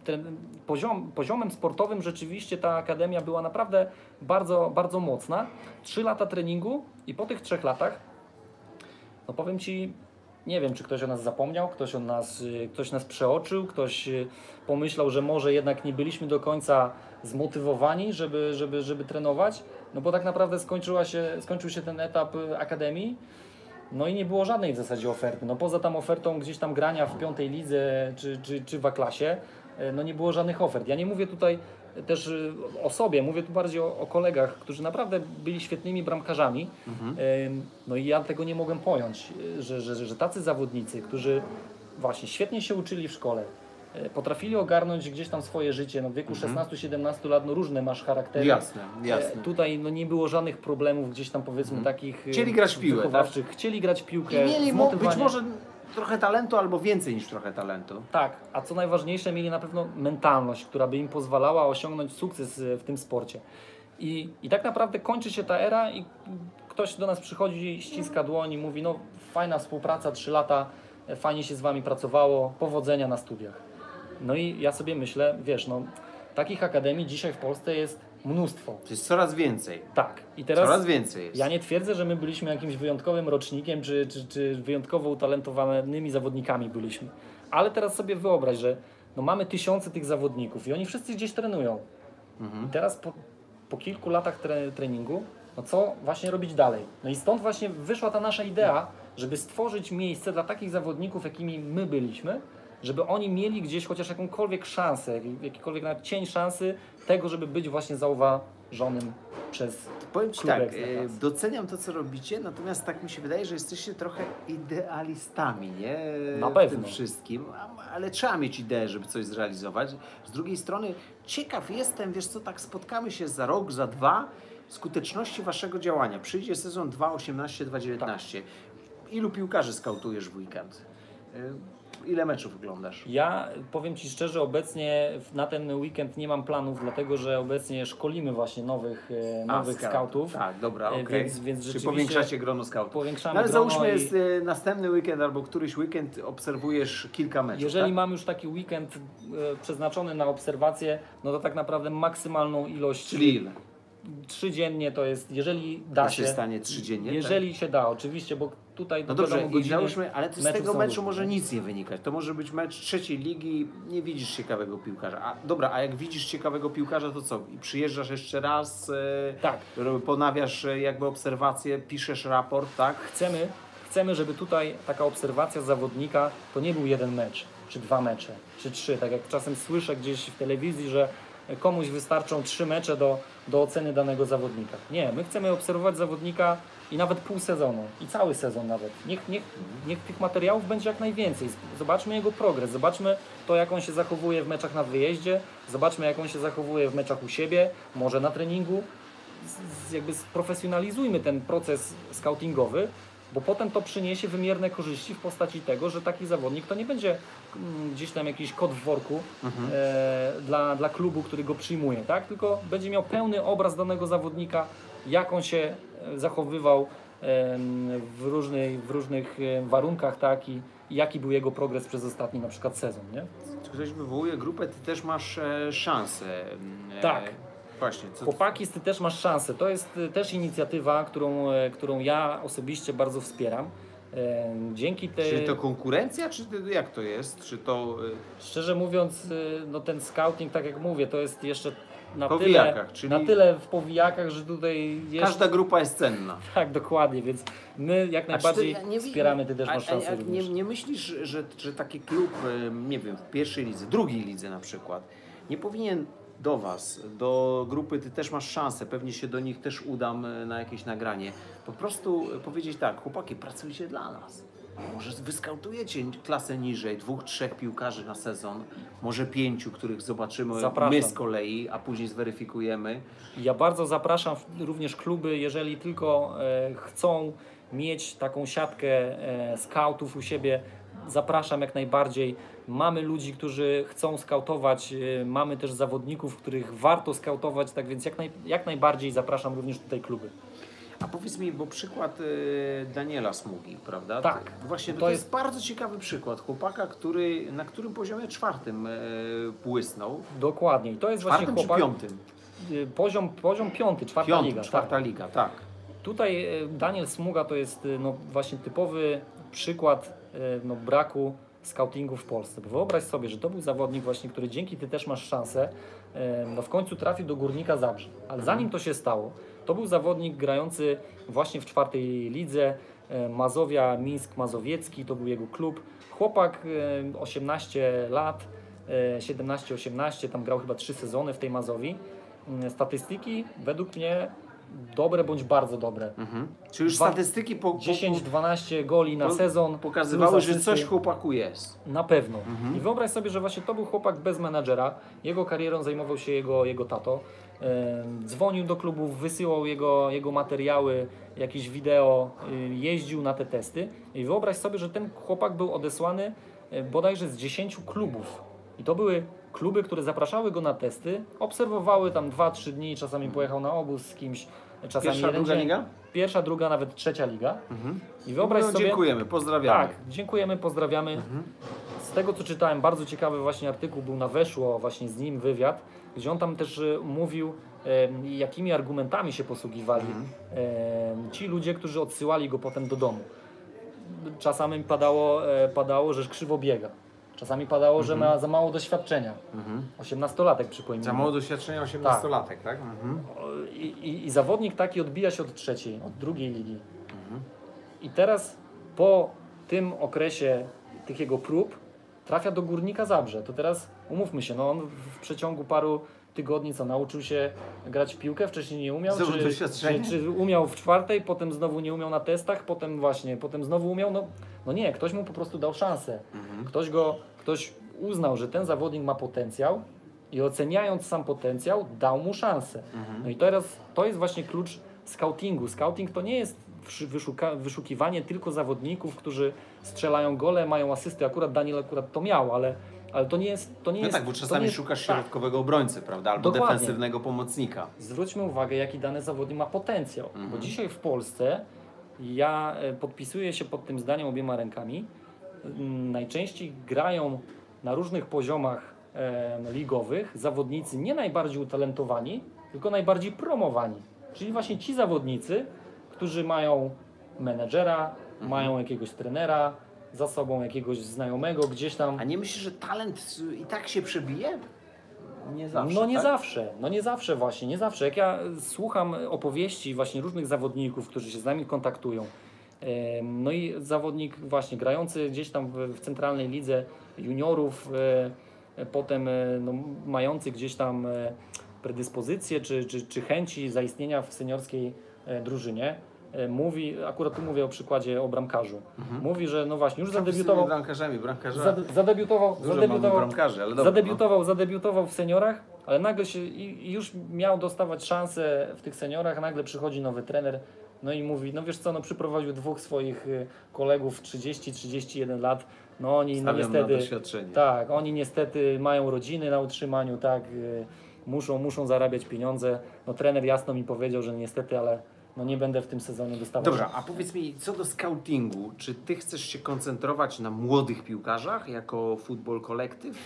Speaker 2: poziomem sportowym rzeczywiście ta akademia była naprawdę bardzo, bardzo mocna. 3 lata treningu i po tych 3 latach, no powiem Ci, nie wiem, czy ktoś o nas zapomniał, ktoś nas przeoczył, ktoś pomyślał, że może jednak nie byliśmy do końca zmotywowani, żeby trenować, no bo tak naprawdę skończył się ten etap akademii, no i nie było żadnej w zasadzie oferty. No poza tam ofertą gdzieś tam grania w 5. lidze czy w A-klasie, no nie było żadnych ofert. Ja nie mówię tutaj też o sobie, mówię tu bardziej o kolegach, którzy naprawdę byli świetnymi bramkarzami. No i ja tego nie mogłem pojąć, że tacy zawodnicy, którzy właśnie świetnie się uczyli w szkole, potrafili ogarnąć gdzieś tam swoje życie, no w wieku 16-17 lat, no różne masz charaktery.
Speaker 1: Jasne.
Speaker 2: Tutaj no nie było żadnych problemów gdzieś tam, powiedzmy, takich
Speaker 1: Chcieli grać w piłkę,
Speaker 2: wychowawczych.
Speaker 1: tak?
Speaker 2: Chcieli grać w piłkę.
Speaker 1: I mieli być może trochę talentu albo więcej niż trochę talentu.
Speaker 2: Tak, a co najważniejsze, mieli na pewno mentalność, która by im pozwalała osiągnąć sukces w tym sporcie. I tak naprawdę kończy się ta era i ktoś do nas przychodzi, ściska dłoń i mówi, no fajna współpraca, 3 lata, fajnie się z Wami pracowało, powodzenia na studiach. No i ja sobie myślę, wiesz, no takich akademii dzisiaj w Polsce jest mnóstwo.
Speaker 1: To jest coraz więcej.
Speaker 2: Tak. I teraz
Speaker 1: Coraz więcej jest.
Speaker 2: ja nie twierdzę, że my byliśmy jakimś wyjątkowym rocznikiem, czy wyjątkowo utalentowanymi zawodnikami byliśmy. Ale teraz sobie wyobraź, że no mamy tysiące tych zawodników i oni wszyscy gdzieś trenują. I teraz po kilku latach treningu, no co właśnie robić dalej? No i stąd właśnie wyszła ta nasza idea, żeby stworzyć miejsce dla takich zawodników, jakimi my byliśmy, żeby oni mieli gdzieś chociaż jakąkolwiek szansę, jakikolwiek nawet cień szansy tego, żeby być właśnie zauważonym przez
Speaker 1: Powiem Ci
Speaker 2: kluby
Speaker 1: tak,
Speaker 2: ekstraklasy.
Speaker 1: doceniam to, co robicie, natomiast tak mi się wydaje, że jesteście trochę idealistami, nie?
Speaker 2: Na
Speaker 1: W
Speaker 2: pewno.
Speaker 1: tym wszystkim, ale trzeba mieć ideę, żeby coś zrealizować. Z drugiej strony ciekaw jestem, wiesz co, tak spotkamy się za rok, za 2, skuteczności Waszego działania. Przyjdzie sezon 2018-2019. Ilu piłkarzy skautujesz w weekend? Ile meczów oglądasz?
Speaker 2: Ja powiem Ci szczerze, obecnie na ten weekend nie mam planów, dlatego że obecnie szkolimy właśnie nowych skautów.
Speaker 1: Tak, dobra, okej.
Speaker 2: Więc
Speaker 1: Czy
Speaker 2: rzeczywiście
Speaker 1: powiększacie grono skautów?
Speaker 2: powiększamy
Speaker 1: No ale
Speaker 2: grono
Speaker 1: załóżmy,
Speaker 2: i-
Speaker 1: jest następny weekend albo któryś weekend obserwujesz kilka meczów,
Speaker 2: Jeżeli
Speaker 1: tak?
Speaker 2: mam już taki weekend przeznaczony na obserwację, no to tak naprawdę maksymalną ilość,
Speaker 1: Czyli ile?
Speaker 2: 3 dziennie to jest, jeżeli da
Speaker 1: To
Speaker 2: się.
Speaker 1: się stanie 3 dziennie?
Speaker 2: Jeżeli się da, oczywiście, bo tutaj
Speaker 1: No dobrze,
Speaker 2: wiadomo,
Speaker 1: i
Speaker 2: godziny
Speaker 1: załóżmy, ale to z
Speaker 2: meczów
Speaker 1: tego
Speaker 2: są
Speaker 1: meczu
Speaker 2: różne,
Speaker 1: może
Speaker 2: tak?
Speaker 1: nic nie wynikać. To może być mecz trzeciej ligi, nie widzisz ciekawego piłkarza. A dobra, a jak widzisz ciekawego piłkarza, to co? I przyjeżdżasz jeszcze raz,
Speaker 2: Tak.
Speaker 1: ponawiasz jakby obserwacje, piszesz raport, tak?
Speaker 2: Chcemy, żeby tutaj taka obserwacja zawodnika to nie był jeden mecz, czy 2 mecze, czy 3. Tak jak czasem słyszę gdzieś w telewizji, że komuś wystarczą 3 mecze do oceny danego zawodnika. Nie, my chcemy obserwować zawodnika i nawet pół sezonu, i cały sezon nawet. Niech tych materiałów będzie jak najwięcej. Zobaczmy jego progres, zobaczmy to, jak on się zachowuje w meczach na wyjeździe, zobaczmy, jak on się zachowuje w meczach u siebie, może na treningu. Jakby sprofesjonalizujmy ten proces scoutingowy, bo potem to przyniesie wymierne korzyści w postaci tego, że taki zawodnik to nie będzie gdzieś tam jakiś kot w worku dla klubu, który go przyjmuje, tak? Tylko będzie miał pełny obraz danego zawodnika, jak on się zachowywał w różnych warunkach, tak? I jaki był jego progres przez ostatni na przykład sezon, nie?
Speaker 1: Ktoś wywołuje grupę, ty też masz szansę.
Speaker 2: Tak.
Speaker 1: Właśnie.
Speaker 2: Chłopaki, ty też masz szansę. To jest też inicjatywa, którą ja osobiście bardzo wspieram. Dzięki tej...
Speaker 1: Czy to konkurencja, czy jak to jest? Czy to...
Speaker 2: Szczerze mówiąc, no ten scouting, tak jak mówię, to jest jeszcze na
Speaker 1: Powijakach, czyli-
Speaker 2: na tyle w powijakach, że tutaj jest...
Speaker 1: Każda grupa jest cenna.
Speaker 2: Tak, dokładnie, więc my jak najbardziej wspieramy, ty też masz szansę
Speaker 1: a
Speaker 2: również.
Speaker 1: nie myślisz, że taki klub, nie wiem, w pierwszej lidze, drugiej lidze na przykład, nie powinien do Was, do grupy, ty też masz szansę, pewnie się do nich też udam na jakieś nagranie, po prostu powiedzieć tak, chłopaki, pracujcie dla nas. Może wyskautujecie klasę niżej, 2-3 piłkarzy na sezon, może 5, których zobaczymy
Speaker 2: Zapraszam.
Speaker 1: my z kolei, a później zweryfikujemy.
Speaker 2: Ja bardzo zapraszam również kluby, jeżeli tylko chcą mieć taką siatkę skautów u siebie, zapraszam jak najbardziej. Mamy ludzi, którzy chcą skautować, mamy też zawodników, których warto skautować, tak więc jak najbardziej zapraszam również tutaj kluby.
Speaker 1: A powiedz mi, bo przykład Daniela Smugi, prawda?
Speaker 2: Tak.
Speaker 1: Właśnie to
Speaker 2: To
Speaker 1: jest bardzo ciekawy przykład chłopaka, na którym poziomie 4 błysnął.
Speaker 2: Dokładnie. I to jest właśnie
Speaker 1: Czwartym czy
Speaker 2: chłopak.
Speaker 1: 5?
Speaker 2: Poziom 5, czwarta liga.
Speaker 1: Czwarta
Speaker 2: Tak.
Speaker 1: liga, tak.
Speaker 2: Tutaj Daniel Smuga to jest no, właśnie typowy przykład no, braku scoutingu w Polsce. Bo wyobraź sobie, że to był zawodnik właśnie, który dzięki ty też masz szansę, no w końcu trafił do Górnika Zabrze. Ale zanim to się stało, to był zawodnik grający właśnie w 4 lidze, Mazowia Mińsk Mazowiecki, to był jego klub. Chłopak 18 lat, 17-18, tam grał chyba 3 sezony w tej Mazowi. Statystyki według mnie dobre bądź bardzo dobre.
Speaker 1: Czy już statystyki
Speaker 2: 10-12 goli na sezon.
Speaker 1: pokazywały, że coś chłopaku jest.
Speaker 2: Na pewno. I wyobraź sobie, że właśnie to był chłopak bez menadżera. Jego karierą zajmował się jego tato. Dzwonił do klubów, wysyłał jego materiały, jakieś wideo, jeździł na te testy. I wyobraź sobie, że ten chłopak był odesłany bodajże z 10 klubów. I to były kluby, które zapraszały go na testy, obserwowały tam 2-3 dni, czasami pojechał na obóz z kimś, czasami
Speaker 1: Pierwsza, druga liga?
Speaker 2: Pierwsza, druga, nawet trzecia liga. I wyobraź sobie...
Speaker 1: Dziękujemy, pozdrawiamy.
Speaker 2: Tak, dziękujemy, pozdrawiamy. Z tego co czytałem, bardzo ciekawy właśnie artykuł był na Weszło, właśnie z nim wywiad, gdzie on tam też mówił, jakimi argumentami się posługiwali ci ludzie, którzy odsyłali go potem do domu. Czasami padało, że krzywo biega. Czasami padało, że ma za mało doświadczenia. 18-latek przypomnijmy.
Speaker 1: Za mało doświadczenia 18-latek, tak?
Speaker 2: I zawodnik taki odbija się od trzeciej, od drugiej ligi. I teraz po tym okresie tych jego prób trafia do Górnika Zabrze. To teraz umówmy się, no on w przeciągu paru tygodni nauczył się grać w piłkę, wcześniej nie umiał, czy umiał w czwartej, potem znowu nie umiał na testach, potem znowu umiał, no nie, ktoś mu po prostu dał szansę. Ktoś uznał, że ten zawodnik ma potencjał i oceniając sam potencjał, dał mu szansę. No i teraz to jest właśnie klucz scoutingu. Scouting to nie jest wyszukiwanie tylko zawodników, którzy strzelają gole, mają asysty. Daniel to miał, ale to nie jest...
Speaker 1: No tak, bo czasami szukasz środkowego obrońcy, prawda? Albo defensywnego pomocnika.
Speaker 2: Zwróćmy uwagę, jaki dany zawodnik ma potencjał. Bo dzisiaj w Polsce, ja podpisuję się pod tym zdaniem obiema rękami, najczęściej grają na różnych poziomach ligowych zawodnicy nie najbardziej utalentowani, tylko najbardziej promowani. Czyli właśnie ci zawodnicy, którzy mają menedżera, mają jakiegoś trenera, za sobą jakiegoś znajomego gdzieś tam.
Speaker 1: A nie myślisz, że talent i tak się przebije? Nie zawsze,
Speaker 2: No nie zawsze właśnie, nie zawsze. Jak ja słucham opowieści właśnie różnych zawodników, którzy się z nami kontaktują, no i zawodnik właśnie grający gdzieś tam w centralnej lidze juniorów, potem mający gdzieś tam predyspozycje czy chęci zaistnienia w seniorskiej drużynie, mówi, akurat tu mówię o przykładzie o bramkarzu, mówi, że no właśnie już zadebiutował zadebiutował w seniorach, ale nagle się już miał dostawać szansę w tych seniorach, nagle przychodzi nowy trener, no i mówi, no wiesz co, przyprowadził dwóch swoich kolegów 30-31 lat, no oni niestety, tak, oni niestety mają rodziny na utrzymaniu, tak, muszą zarabiać pieniądze, no trener jasno mi powiedział, że niestety, ale no nie będę w tym sezonie dostawał.
Speaker 1: Dobra, a powiedz mi, co do scoutingu, czy ty chcesz się koncentrować na młodych piłkarzach jako Football Collective,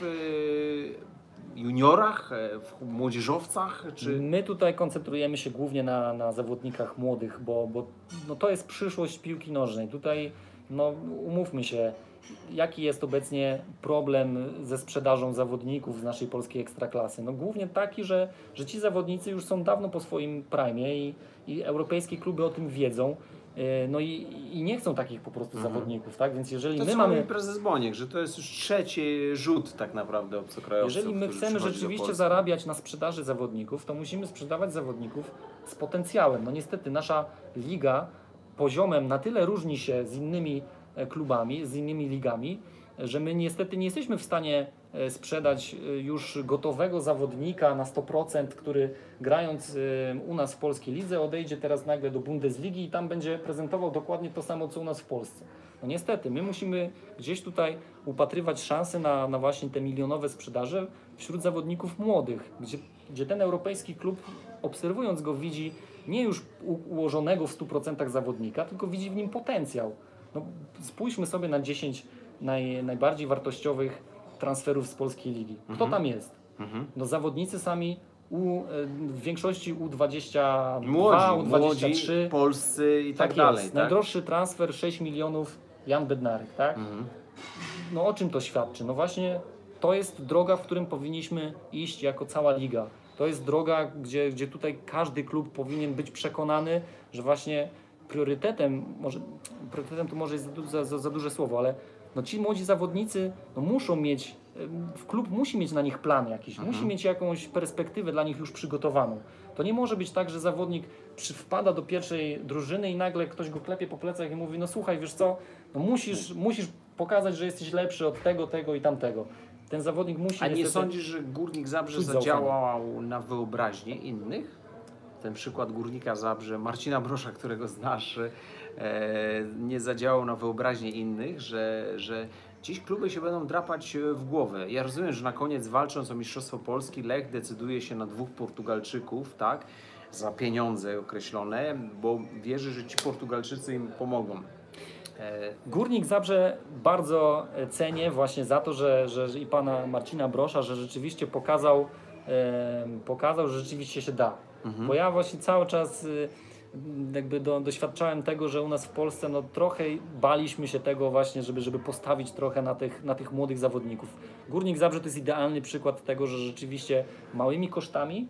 Speaker 1: juniorach, młodzieżowcach? Czy...
Speaker 2: My tutaj koncentrujemy się głównie na zawodnikach młodych, bo no to jest przyszłość piłki nożnej. Tutaj no umówmy się, jaki jest obecnie problem ze sprzedażą zawodników z naszej polskiej ekstraklasy? No głównie taki, że ci zawodnicy już są dawno po swoim prime i europejskie kluby o tym wiedzą. No i nie chcą takich po prostu zawodników, tak? Więc jeżeli
Speaker 1: to
Speaker 2: my
Speaker 1: mamy prezes Boniek, że to jest już trzeci rzut tak naprawdę obcokrajowców.
Speaker 2: Jeżeli my chcemy rzeczywiście zarabiać na sprzedaży zawodników, to musimy sprzedawać zawodników z potencjałem. No niestety nasza liga poziomem na tyle różni się z innymi klubami, z innymi ligami, że my niestety nie jesteśmy w stanie sprzedać już gotowego zawodnika na 100%, który grając u nas w polskiej lidze odejdzie teraz nagle do Bundesligi i tam będzie prezentował dokładnie to samo, co u nas w Polsce. No niestety, my musimy gdzieś tutaj upatrywać szansy na właśnie te milionowe sprzedaże wśród zawodników młodych, gdzie ten europejski klub, obserwując go, widzi nie już ułożonego w 100% zawodnika, tylko widzi w nim potencjał. No, spójrzmy sobie na 10 najbardziej wartościowych transferów z polskiej ligi. Kto tam jest? No zawodnicy sami w większości U22, U23.
Speaker 1: Polscy i tak dalej.
Speaker 2: Tak? Najdroższy transfer 6 milionów Jan Bednarek, tak? No o czym to świadczy? No właśnie to jest droga, w którym powinniśmy iść jako cała liga. To jest droga, gdzie tutaj każdy klub powinien być przekonany, że właśnie priorytetem to może jest za duże słowo, ale no ci młodzi zawodnicy no muszą mieć, klub musi mieć na nich plan jakiś, musi mieć jakąś perspektywę dla nich już przygotowaną. To nie może być tak, że zawodnik wpada do pierwszej drużyny i nagle ktoś go klepie po plecach i mówi, no słuchaj, wiesz co, no musisz pokazać, że jesteś lepszy od tego i tamtego. Ten zawodnik musi...
Speaker 1: A nie sądzisz, że Górnik Zabrze zadziałał na wyobraźnię innych? Ten przykład Górnika Zabrze, Marcina Brosza, którego znasz, nie zadziałał na wyobraźnię innych, że dziś kluby się będą drapać w głowę. Ja rozumiem, że na koniec, walcząc o Mistrzostwo Polski, Lech decyduje się na 2 Portugalczyków, tak, za pieniądze określone, bo wierzy, że ci Portugalczycy im pomogą.
Speaker 2: Górnik Zabrze bardzo cenię właśnie za to, że i pana Marcina Brosza, że rzeczywiście pokazał, że rzeczywiście się da. Bo ja właśnie cały czas jakby doświadczałem tego, że u nas w Polsce no trochę baliśmy się tego właśnie, żeby postawić trochę na tych młodych zawodników. Górnik Zabrze to jest idealny przykład tego, że rzeczywiście małymi kosztami,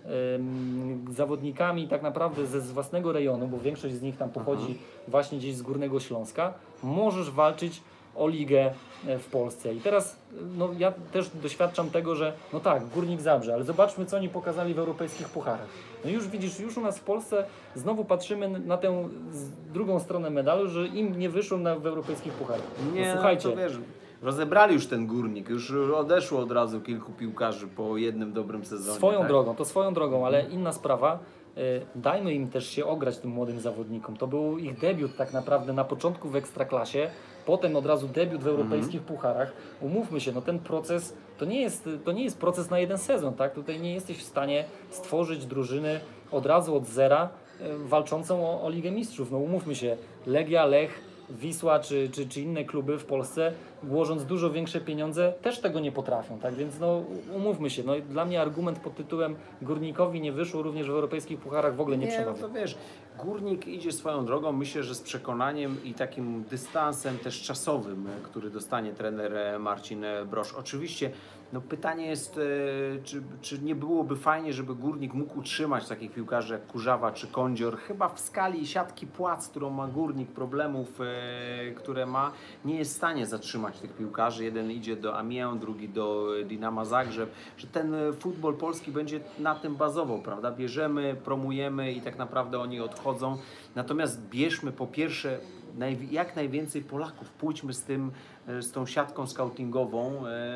Speaker 2: zawodnikami tak naprawdę z własnego rejonu, bo większość z nich tam pochodzi właśnie gdzieś z Górnego Śląska, możesz walczyć o ligę w Polsce. I teraz no, ja też doświadczam tego, że no tak, Górnik Zabrze, ale zobaczmy, co oni pokazali w europejskich pucharach. No już widzisz, już u nas w Polsce znowu patrzymy na tę drugą stronę medalu, że im nie wyszło w europejskich pucharach.
Speaker 1: Nie,
Speaker 2: no, słuchajcie.
Speaker 1: No to wiesz, rozebrali już ten Górnik, już odeszło od razu kilku piłkarzy po jednym dobrym sezonie.
Speaker 2: Swoją drogą, ale inna sprawa. Dajmy im też się ograć tym młodym zawodnikom. To był ich debiut tak naprawdę na początku w Ekstraklasie, potem od razu debiut w europejskich pucharach. Umówmy się, no ten proces to nie jest proces na jeden sezon, tak? Tutaj nie jesteś w stanie stworzyć drużyny od razu od zera walczącą o Ligę Mistrzów. No umówmy się, Legia, Lech, Wisła czy inne kluby w Polsce, włożąc dużo większe pieniądze, też tego nie potrafią, tak? Więc no umówmy się, no dla mnie argument pod tytułem Górnikowi nie wyszło również w europejskich pucharach w ogóle nie przemawia.
Speaker 1: No to wiesz, Górnik idzie swoją drogą, myślę, że z przekonaniem i takim dystansem też czasowym, który dostanie trener Marcin Brosz. Oczywiście no pytanie jest, czy nie byłoby fajnie, żeby Górnik mógł utrzymać takich piłkarzy jak Kurzawa czy Kądzior. Chyba w skali siatki płac, którą ma Górnik, problemów, które ma, nie jest w stanie zatrzymać tych piłkarzy. Jeden idzie do Amiens, drugi do Dinama Zagrzeb, że ten futbol polski będzie na tym bazował, prawda? Bierzemy, promujemy i tak naprawdę oni odchodzą. Natomiast bierzmy po pierwsze jak najwięcej Polaków. Pójdźmy z tą siatką scoutingową.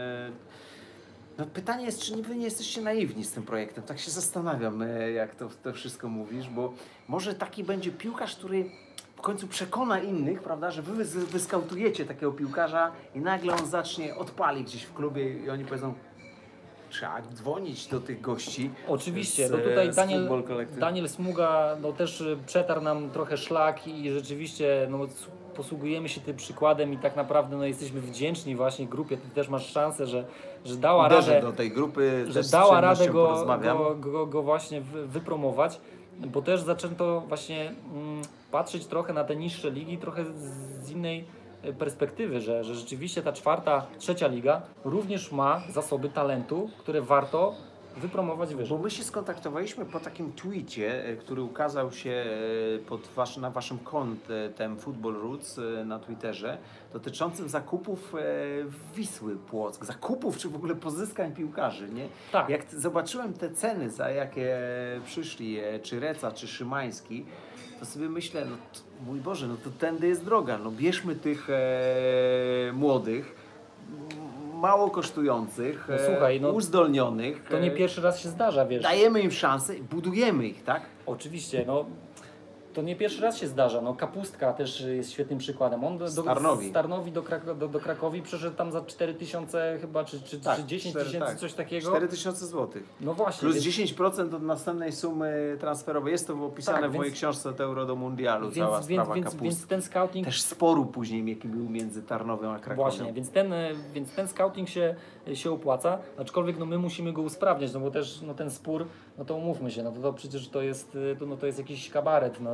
Speaker 1: No pytanie jest, czy wy nie jesteście naiwni z tym projektem? Tak się zastanawiam, jak to wszystko mówisz, bo może taki będzie piłkarz, który w końcu przekona innych, prawda, że wy wyskautujecie takiego piłkarza i nagle on zacznie odpalić gdzieś w klubie i oni powiedzą, trzeba dzwonić do tych gości.
Speaker 2: Oczywiście, no tutaj Daniel Smuga no też przetarł nam trochę szlak i rzeczywiście no, posługujemy się tym przykładem i tak naprawdę no, jesteśmy wdzięczni właśnie grupie. Ty też masz szansę, że dała radę
Speaker 1: do tej grupy,
Speaker 2: że dała radę go właśnie wypromować, bo też zaczęto właśnie patrzeć trochę na te niższe ligi, trochę z innej perspektywy, że rzeczywiście ta trzecia liga również ma zasoby talentu, które warto wypromować wyżej.
Speaker 1: Bo my się skontaktowaliśmy po takim tweetie, który ukazał się na waszym kontem Football Roots na Twitterze, dotyczącym zakupów Wisły Płock. Zakupów, czy w ogóle pozyskań piłkarzy, nie?
Speaker 2: Tak.
Speaker 1: Jak zobaczyłem te ceny, za jakie przyszli, czy Reca, czy Szymański, to sobie myślę, no mój Boże, no to tędy jest droga. No bierzmy tych młodych, mało kosztujących,
Speaker 2: no, słuchaj, no,
Speaker 1: uzdolnionych.
Speaker 2: To nie pierwszy raz się zdarza, wiesz.
Speaker 1: Dajemy im szansę i budujemy ich, tak?
Speaker 2: Oczywiście, no to nie pierwszy raz się zdarza. No Kapustka też jest świetnym przykładem. On z Tarnowi do Krakowi przeszedł tam za 4000 chyba, czy 10 tysięcy, coś takiego.
Speaker 1: 4000 zł.
Speaker 2: No właśnie.
Speaker 1: Plus 10% od następnej sumy transferowej. Jest to opisane w mojej książce od Euro do Mundialu, cała sprawa Kapustki.
Speaker 2: Więc ten scouting...
Speaker 1: Też sporu później, jaki był między Tarnowem a Krakowią.
Speaker 2: Właśnie, więc ten scouting się opłaca, aczkolwiek no my musimy go usprawniać, no bo też no ten spór, no to umówmy się, no to przecież to jest jakiś kabaret, no,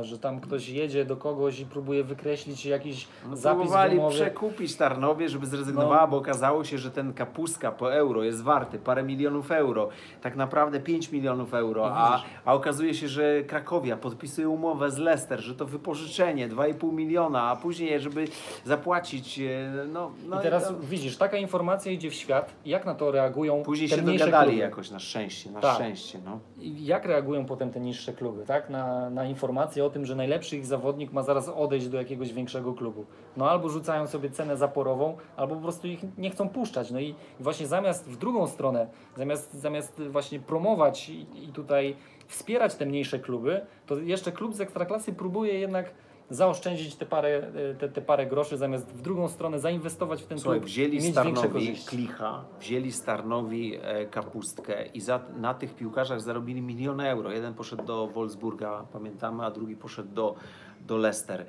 Speaker 2: że tam ktoś jedzie do kogoś i próbuje wykreślić jakiś
Speaker 1: No,
Speaker 2: zapis
Speaker 1: próbowali
Speaker 2: wymowy.
Speaker 1: przekupić Tarnowie, żeby zrezygnowała, bo okazało się, że ten Kapuska po euro jest warty parę milionów euro. Tak naprawdę 5 milionów euro, a okazuje się, że Krakowia podpisuje umowę z Leicester, że to wypożyczenie 2,5 miliona, a później, żeby zapłacić,
Speaker 2: I teraz widzisz, taka informacja idzie w świat, jak na to reagują
Speaker 1: później
Speaker 2: te
Speaker 1: się
Speaker 2: mniejsze
Speaker 1: dogadali
Speaker 2: kluby.
Speaker 1: jakoś na szczęście,
Speaker 2: Tak.
Speaker 1: szczęście. No.
Speaker 2: I jak reagują potem te niższe kluby, tak? Na informacje o tym, że najlepszy ich zawodnik ma zaraz odejść do jakiegoś większego klubu. No albo rzucają sobie cenę zaporową, albo po prostu ich nie chcą puszczać. No i właśnie zamiast w drugą stronę, zamiast właśnie promować i tutaj wspierać te mniejsze kluby, to jeszcze klub z Ekstraklasy próbuje jednak zaoszczędzić te parę groszy, zamiast w drugą stronę zainwestować w ten
Speaker 1: Słuchaj,
Speaker 2: klub i
Speaker 1: wzięli
Speaker 2: mieć większe
Speaker 1: Starnowi
Speaker 2: korzyści.
Speaker 1: Klicha, wzięli Starnowi Kapustkę i na tych piłkarzach zarobili 1 000 000 euro. Jeden poszedł do Wolfsburga, pamiętamy, a drugi poszedł do Leicester.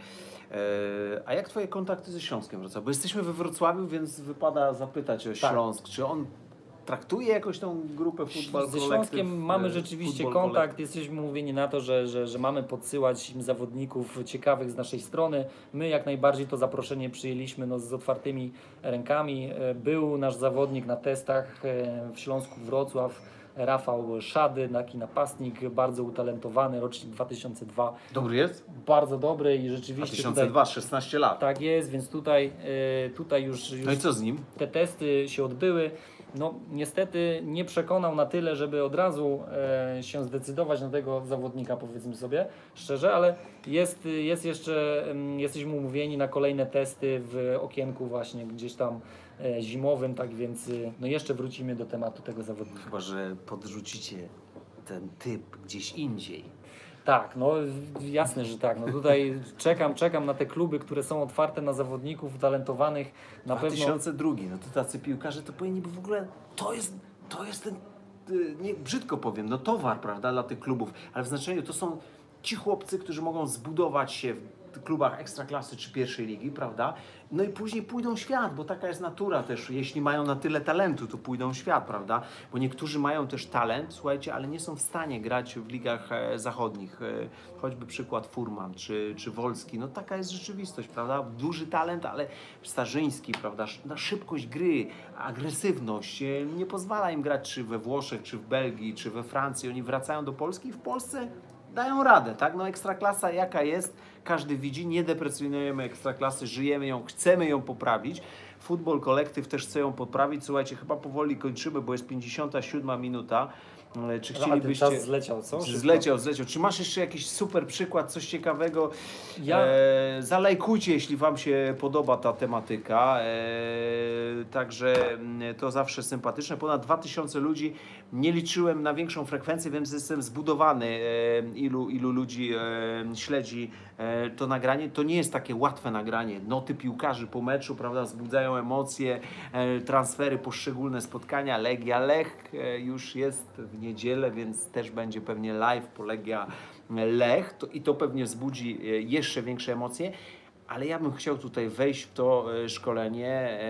Speaker 1: A jak twoje kontakty ze Śląskiem Wrocław? Bo jesteśmy we Wrocławiu, więc wypada zapytać o Śląsk. Czy on traktuje jakoś tą grupę Football
Speaker 2: Ze
Speaker 1: Collective?
Speaker 2: Śląskiem mamy rzeczywiście
Speaker 1: Football
Speaker 2: kontakt,
Speaker 1: Collective?
Speaker 2: jesteśmy umówieni na to, że mamy podsyłać im zawodników ciekawych z naszej strony. My jak najbardziej to zaproszenie przyjęliśmy z otwartymi rękami. Był nasz zawodnik na testach w Śląsku Wrocław, Rafał Szady, taki napastnik, bardzo utalentowany, rocznik 2002.
Speaker 1: Dobry jest?
Speaker 2: Bardzo dobry i rzeczywiście
Speaker 1: 2002, 16 lat.
Speaker 2: tak jest, więc tutaj już
Speaker 1: No i co z nim?
Speaker 2: te testy się odbyły. No niestety nie przekonał na tyle, żeby od razu się zdecydować na tego zawodnika, powiedzmy sobie szczerze, ale jest jeszcze, jesteśmy umówieni na kolejne testy w okienku właśnie gdzieś tam zimowym, tak więc no jeszcze wrócimy do tematu tego zawodnika.
Speaker 1: Chyba że podrzucicie ten typ gdzieś indziej.
Speaker 2: Tak, no jasne, że tak. No tutaj czekam na te kluby, które są otwarte na zawodników utalentowanych. Na pewno
Speaker 1: 2002, no to tacy piłkarze to powinni by w ogóle, to jest ten, nie, brzydko powiem, no towar, prawda, dla tych klubów, ale w znaczeniu to są ci chłopcy, którzy mogą zbudować się w klubach Ekstraklasy czy pierwszej ligi, prawda, no i później pójdą w świat, bo taka jest natura też, jeśli mają na tyle talentu, to pójdą w świat, prawda, bo niektórzy mają też talent, słuchajcie, ale nie są w stanie grać w ligach zachodnich, choćby przykład Furman czy Wolski, no taka jest rzeczywistość, prawda, duży talent, ale Starzyński, prawda, na szybkość gry, agresywność, nie pozwala im grać czy we Włoszech, czy w Belgii, czy we Francji, oni wracają do Polski i w Polsce dają radę, tak? No Ekstraklasa jaka jest, każdy widzi, nie deprecjonujemy Ekstraklasy, żyjemy ją, chcemy ją poprawić. Football Collective też chce ją poprawić. Słuchajcie, chyba powoli kończymy, bo jest 57 minuta. Czy chcielibyście...
Speaker 2: ten czas zleciał, co?
Speaker 1: Zleciał. Czy masz jeszcze jakiś super przykład, coś ciekawego?
Speaker 2: Ja-
Speaker 1: Zalajkujcie, jeśli wam się podoba ta tematyka. Także to zawsze sympatyczne. Ponad 2000 ludzi. Nie liczyłem na większą frekwencję, więc jestem zbudowany, ilu ludzi śledzi to nagranie. To nie jest takie łatwe nagranie. Noty piłkarzy po meczu, prawda, wzbudzają emocje, transfery, poszczególne spotkania. Legia Lech już jest w niedzielę, więc też będzie pewnie live po Legia Lech i to pewnie wzbudzi jeszcze większe emocje. Ale ja bym chciał tutaj wejść w to szkolenie,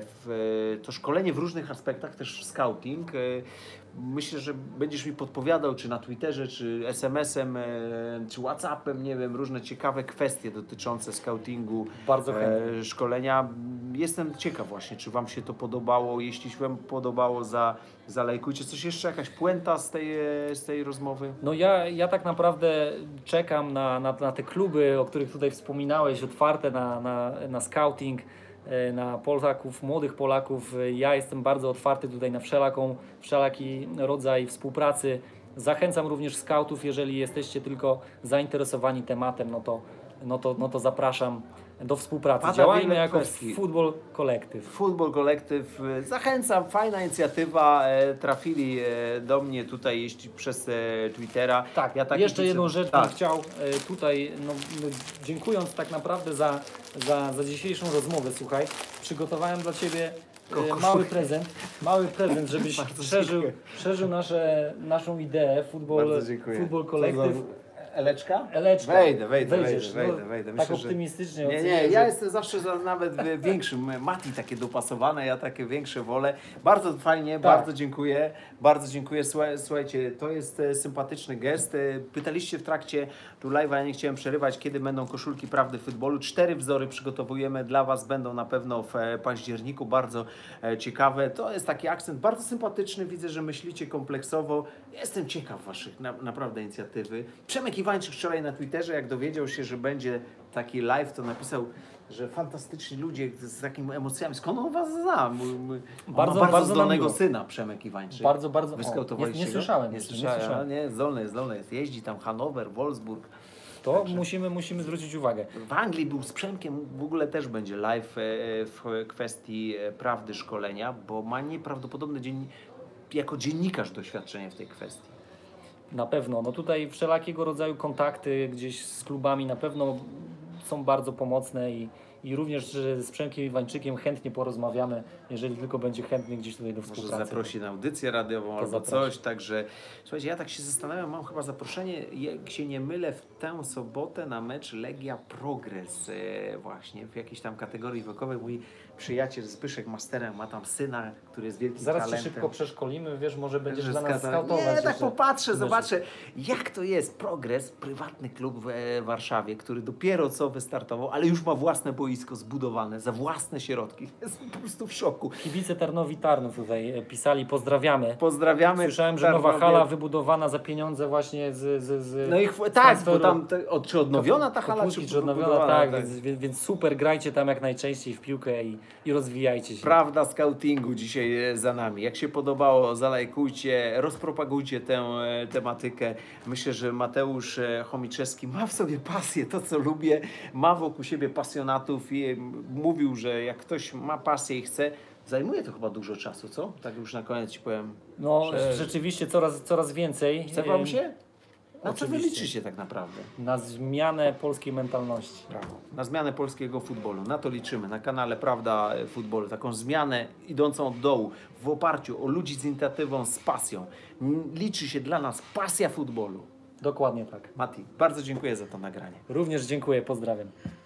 Speaker 1: w różnych aspektach, też scouting. Myślę, że będziesz mi podpowiadał, czy na Twitterze, czy SMS-em, czy WhatsAppem, nie wiem, różne ciekawe kwestie dotyczące scoutingu,
Speaker 2: Bardzo chętnie.
Speaker 1: szkolenia. Jestem ciekaw właśnie, czy wam się to podobało. Jeśli się wam podobało, zalajkujcie. Coś jeszcze, jakaś puenta z tej rozmowy?
Speaker 2: No ja tak naprawdę czekam na te kluby, o których tutaj wspominałeś, otwarte na scouting, na Polaków, młodych Polaków. Ja jestem bardzo otwarty tutaj na wszelaki rodzaj współpracy. Zachęcam również scoutów, jeżeli jesteście tylko zainteresowani tematem, no to zapraszam do współpracy.
Speaker 1: Pada
Speaker 2: Działajmy
Speaker 1: wiele
Speaker 2: jako
Speaker 1: kwestii.
Speaker 2: Football Collective.
Speaker 1: Football Collective, zachęcam, fajna inicjatywa, trafili do mnie tutaj jeśli przez Twittera.
Speaker 2: Tak,
Speaker 1: ja takie
Speaker 2: jeszcze jedną rzecz
Speaker 1: tak.
Speaker 2: bym chciał tutaj, dziękując tak naprawdę za dzisiejszą rozmowę, słuchaj, przygotowałem dla Ciebie mały prezent, żebyś
Speaker 1: Bardzo
Speaker 2: przeżył naszą ideę
Speaker 1: Bardzo dziękuję.
Speaker 2: Football Collective.
Speaker 1: Eleczka?
Speaker 2: Eleczka.
Speaker 1: Wejdziesz,
Speaker 2: No,
Speaker 1: wejdę.
Speaker 2: Tak optymistycznie
Speaker 1: Nie,
Speaker 2: oceniam, że-
Speaker 1: ja jestem zawsze za nawet większym. Mati takie dopasowane, ja takie większe wolę. Bardzo fajnie, bardzo dziękuję. Bardzo dziękuję. Słuchajcie, to jest sympatyczny gest. Pytaliście w trakcie tu live'a, ja nie chciałem przerywać, kiedy będą koszulki Prawdy Futbolu. 4 wzory przygotowujemy dla Was, będą na pewno w październiku, bardzo ciekawe. To jest taki akcent bardzo sympatyczny, widzę, że myślicie kompleksowo. Jestem ciekaw Waszych naprawdę inicjatywy. Przemek Iwańczyk wczoraj na Twitterze, jak dowiedział się, że będzie taki live, to napisał, że fantastyczni ludzie z takimi emocjami. Skąd on Was zna? On
Speaker 2: Bardzo,
Speaker 1: ma bardzo
Speaker 2: bardzo
Speaker 1: zdolnego
Speaker 2: nam miło.
Speaker 1: syna, Przemek Iwańczyk.
Speaker 2: Bardzo, bardzo.
Speaker 1: Wyskautowaliście
Speaker 2: Nie
Speaker 1: go?
Speaker 2: słyszałem.
Speaker 1: Nie
Speaker 2: jeszcze,
Speaker 1: słyszałem. Nie, zdolny jest. Jeździ tam Hanower, Wolfsburg.
Speaker 2: To musimy zwrócić uwagę.
Speaker 1: W Anglii był z Przemkiem, w ogóle też będzie live w kwestii prawdy szkolenia, bo ma nieprawdopodobne jako dziennikarz doświadczenie w tej kwestii.
Speaker 2: Na pewno. No tutaj wszelakiego rodzaju kontakty gdzieś z klubami na pewno są bardzo pomocne i również z Przemkiem Iwańczykiem chętnie porozmawiamy, jeżeli tylko będzie chętny gdzieś tutaj do
Speaker 1: Może
Speaker 2: współpracy.
Speaker 1: zaprosi na audycję radiową albo
Speaker 2: zaprosi.
Speaker 1: coś, także słuchajcie, ja tak się zastanawiam, mam chyba zaproszenie, jak się nie mylę, w tę sobotę na mecz Legia Progres właśnie, w jakiejś tam kategorii wiekowej. Mój przyjaciel Zbyszek Masterem ma tam syna, który jest wielkim
Speaker 2: Zaraz
Speaker 1: talentem.
Speaker 2: Cię szybko przeszkolimy, wiesz, może będziesz
Speaker 1: Że
Speaker 2: dla nas
Speaker 1: skazał-
Speaker 2: skautować.
Speaker 1: Nie, tak
Speaker 2: jeszcze.
Speaker 1: popatrzę,
Speaker 2: Wiesz,
Speaker 1: zobaczę, jak to jest. Progres, prywatny klub w Warszawie, który dopiero co wystartował, ale już ma własne boisko zbudowane za własne środki. Jestem po prostu w szoku.
Speaker 2: Kibice Tarnowi Tarnów tutaj pisali, pozdrawiamy.
Speaker 1: Pozdrawiamy.
Speaker 2: Słyszałem, że nowa
Speaker 1: Tarnowie.
Speaker 2: hala wybudowana za pieniądze właśnie z
Speaker 1: No i tak, bo
Speaker 2: transferu.
Speaker 1: tam czy odnowiona ta hala,
Speaker 2: Kopulki, czy odnowiona,
Speaker 1: wybudowana,
Speaker 2: tak, więc super, grajcie tam jak najczęściej w piłkę i rozwijajcie się.
Speaker 1: Prawda scoutingu dzisiaj za nami. Jak się podobało, zalajkujcie, rozpropagujcie tę tematykę. Myślę, że Mateusz Chomiczewski ma w sobie pasję, to co lubię, ma wokół siebie pasjonatów i mówił, że jak ktoś ma pasję i chce, zajmuje to chyba dużo czasu, co? Tak już na koniec Ci powiem.
Speaker 2: No
Speaker 1: że-
Speaker 2: rzeczywiście coraz więcej.
Speaker 1: Chce Wam się? Na co Wy
Speaker 2: Oczywiście.
Speaker 1: liczycie tak naprawdę?
Speaker 2: Na zmianę polskiej mentalności.
Speaker 1: Brawo. Na zmianę polskiego futbolu. Na to liczymy. Na kanale Prawda Futbolu. Taką zmianę idącą od dołu, w oparciu o ludzi z inicjatywą, z pasją. Liczy się dla nas pasja futbolu.
Speaker 2: Dokładnie tak.
Speaker 1: Mati, bardzo dziękuję za to nagranie.
Speaker 2: Również dziękuję, pozdrawiam.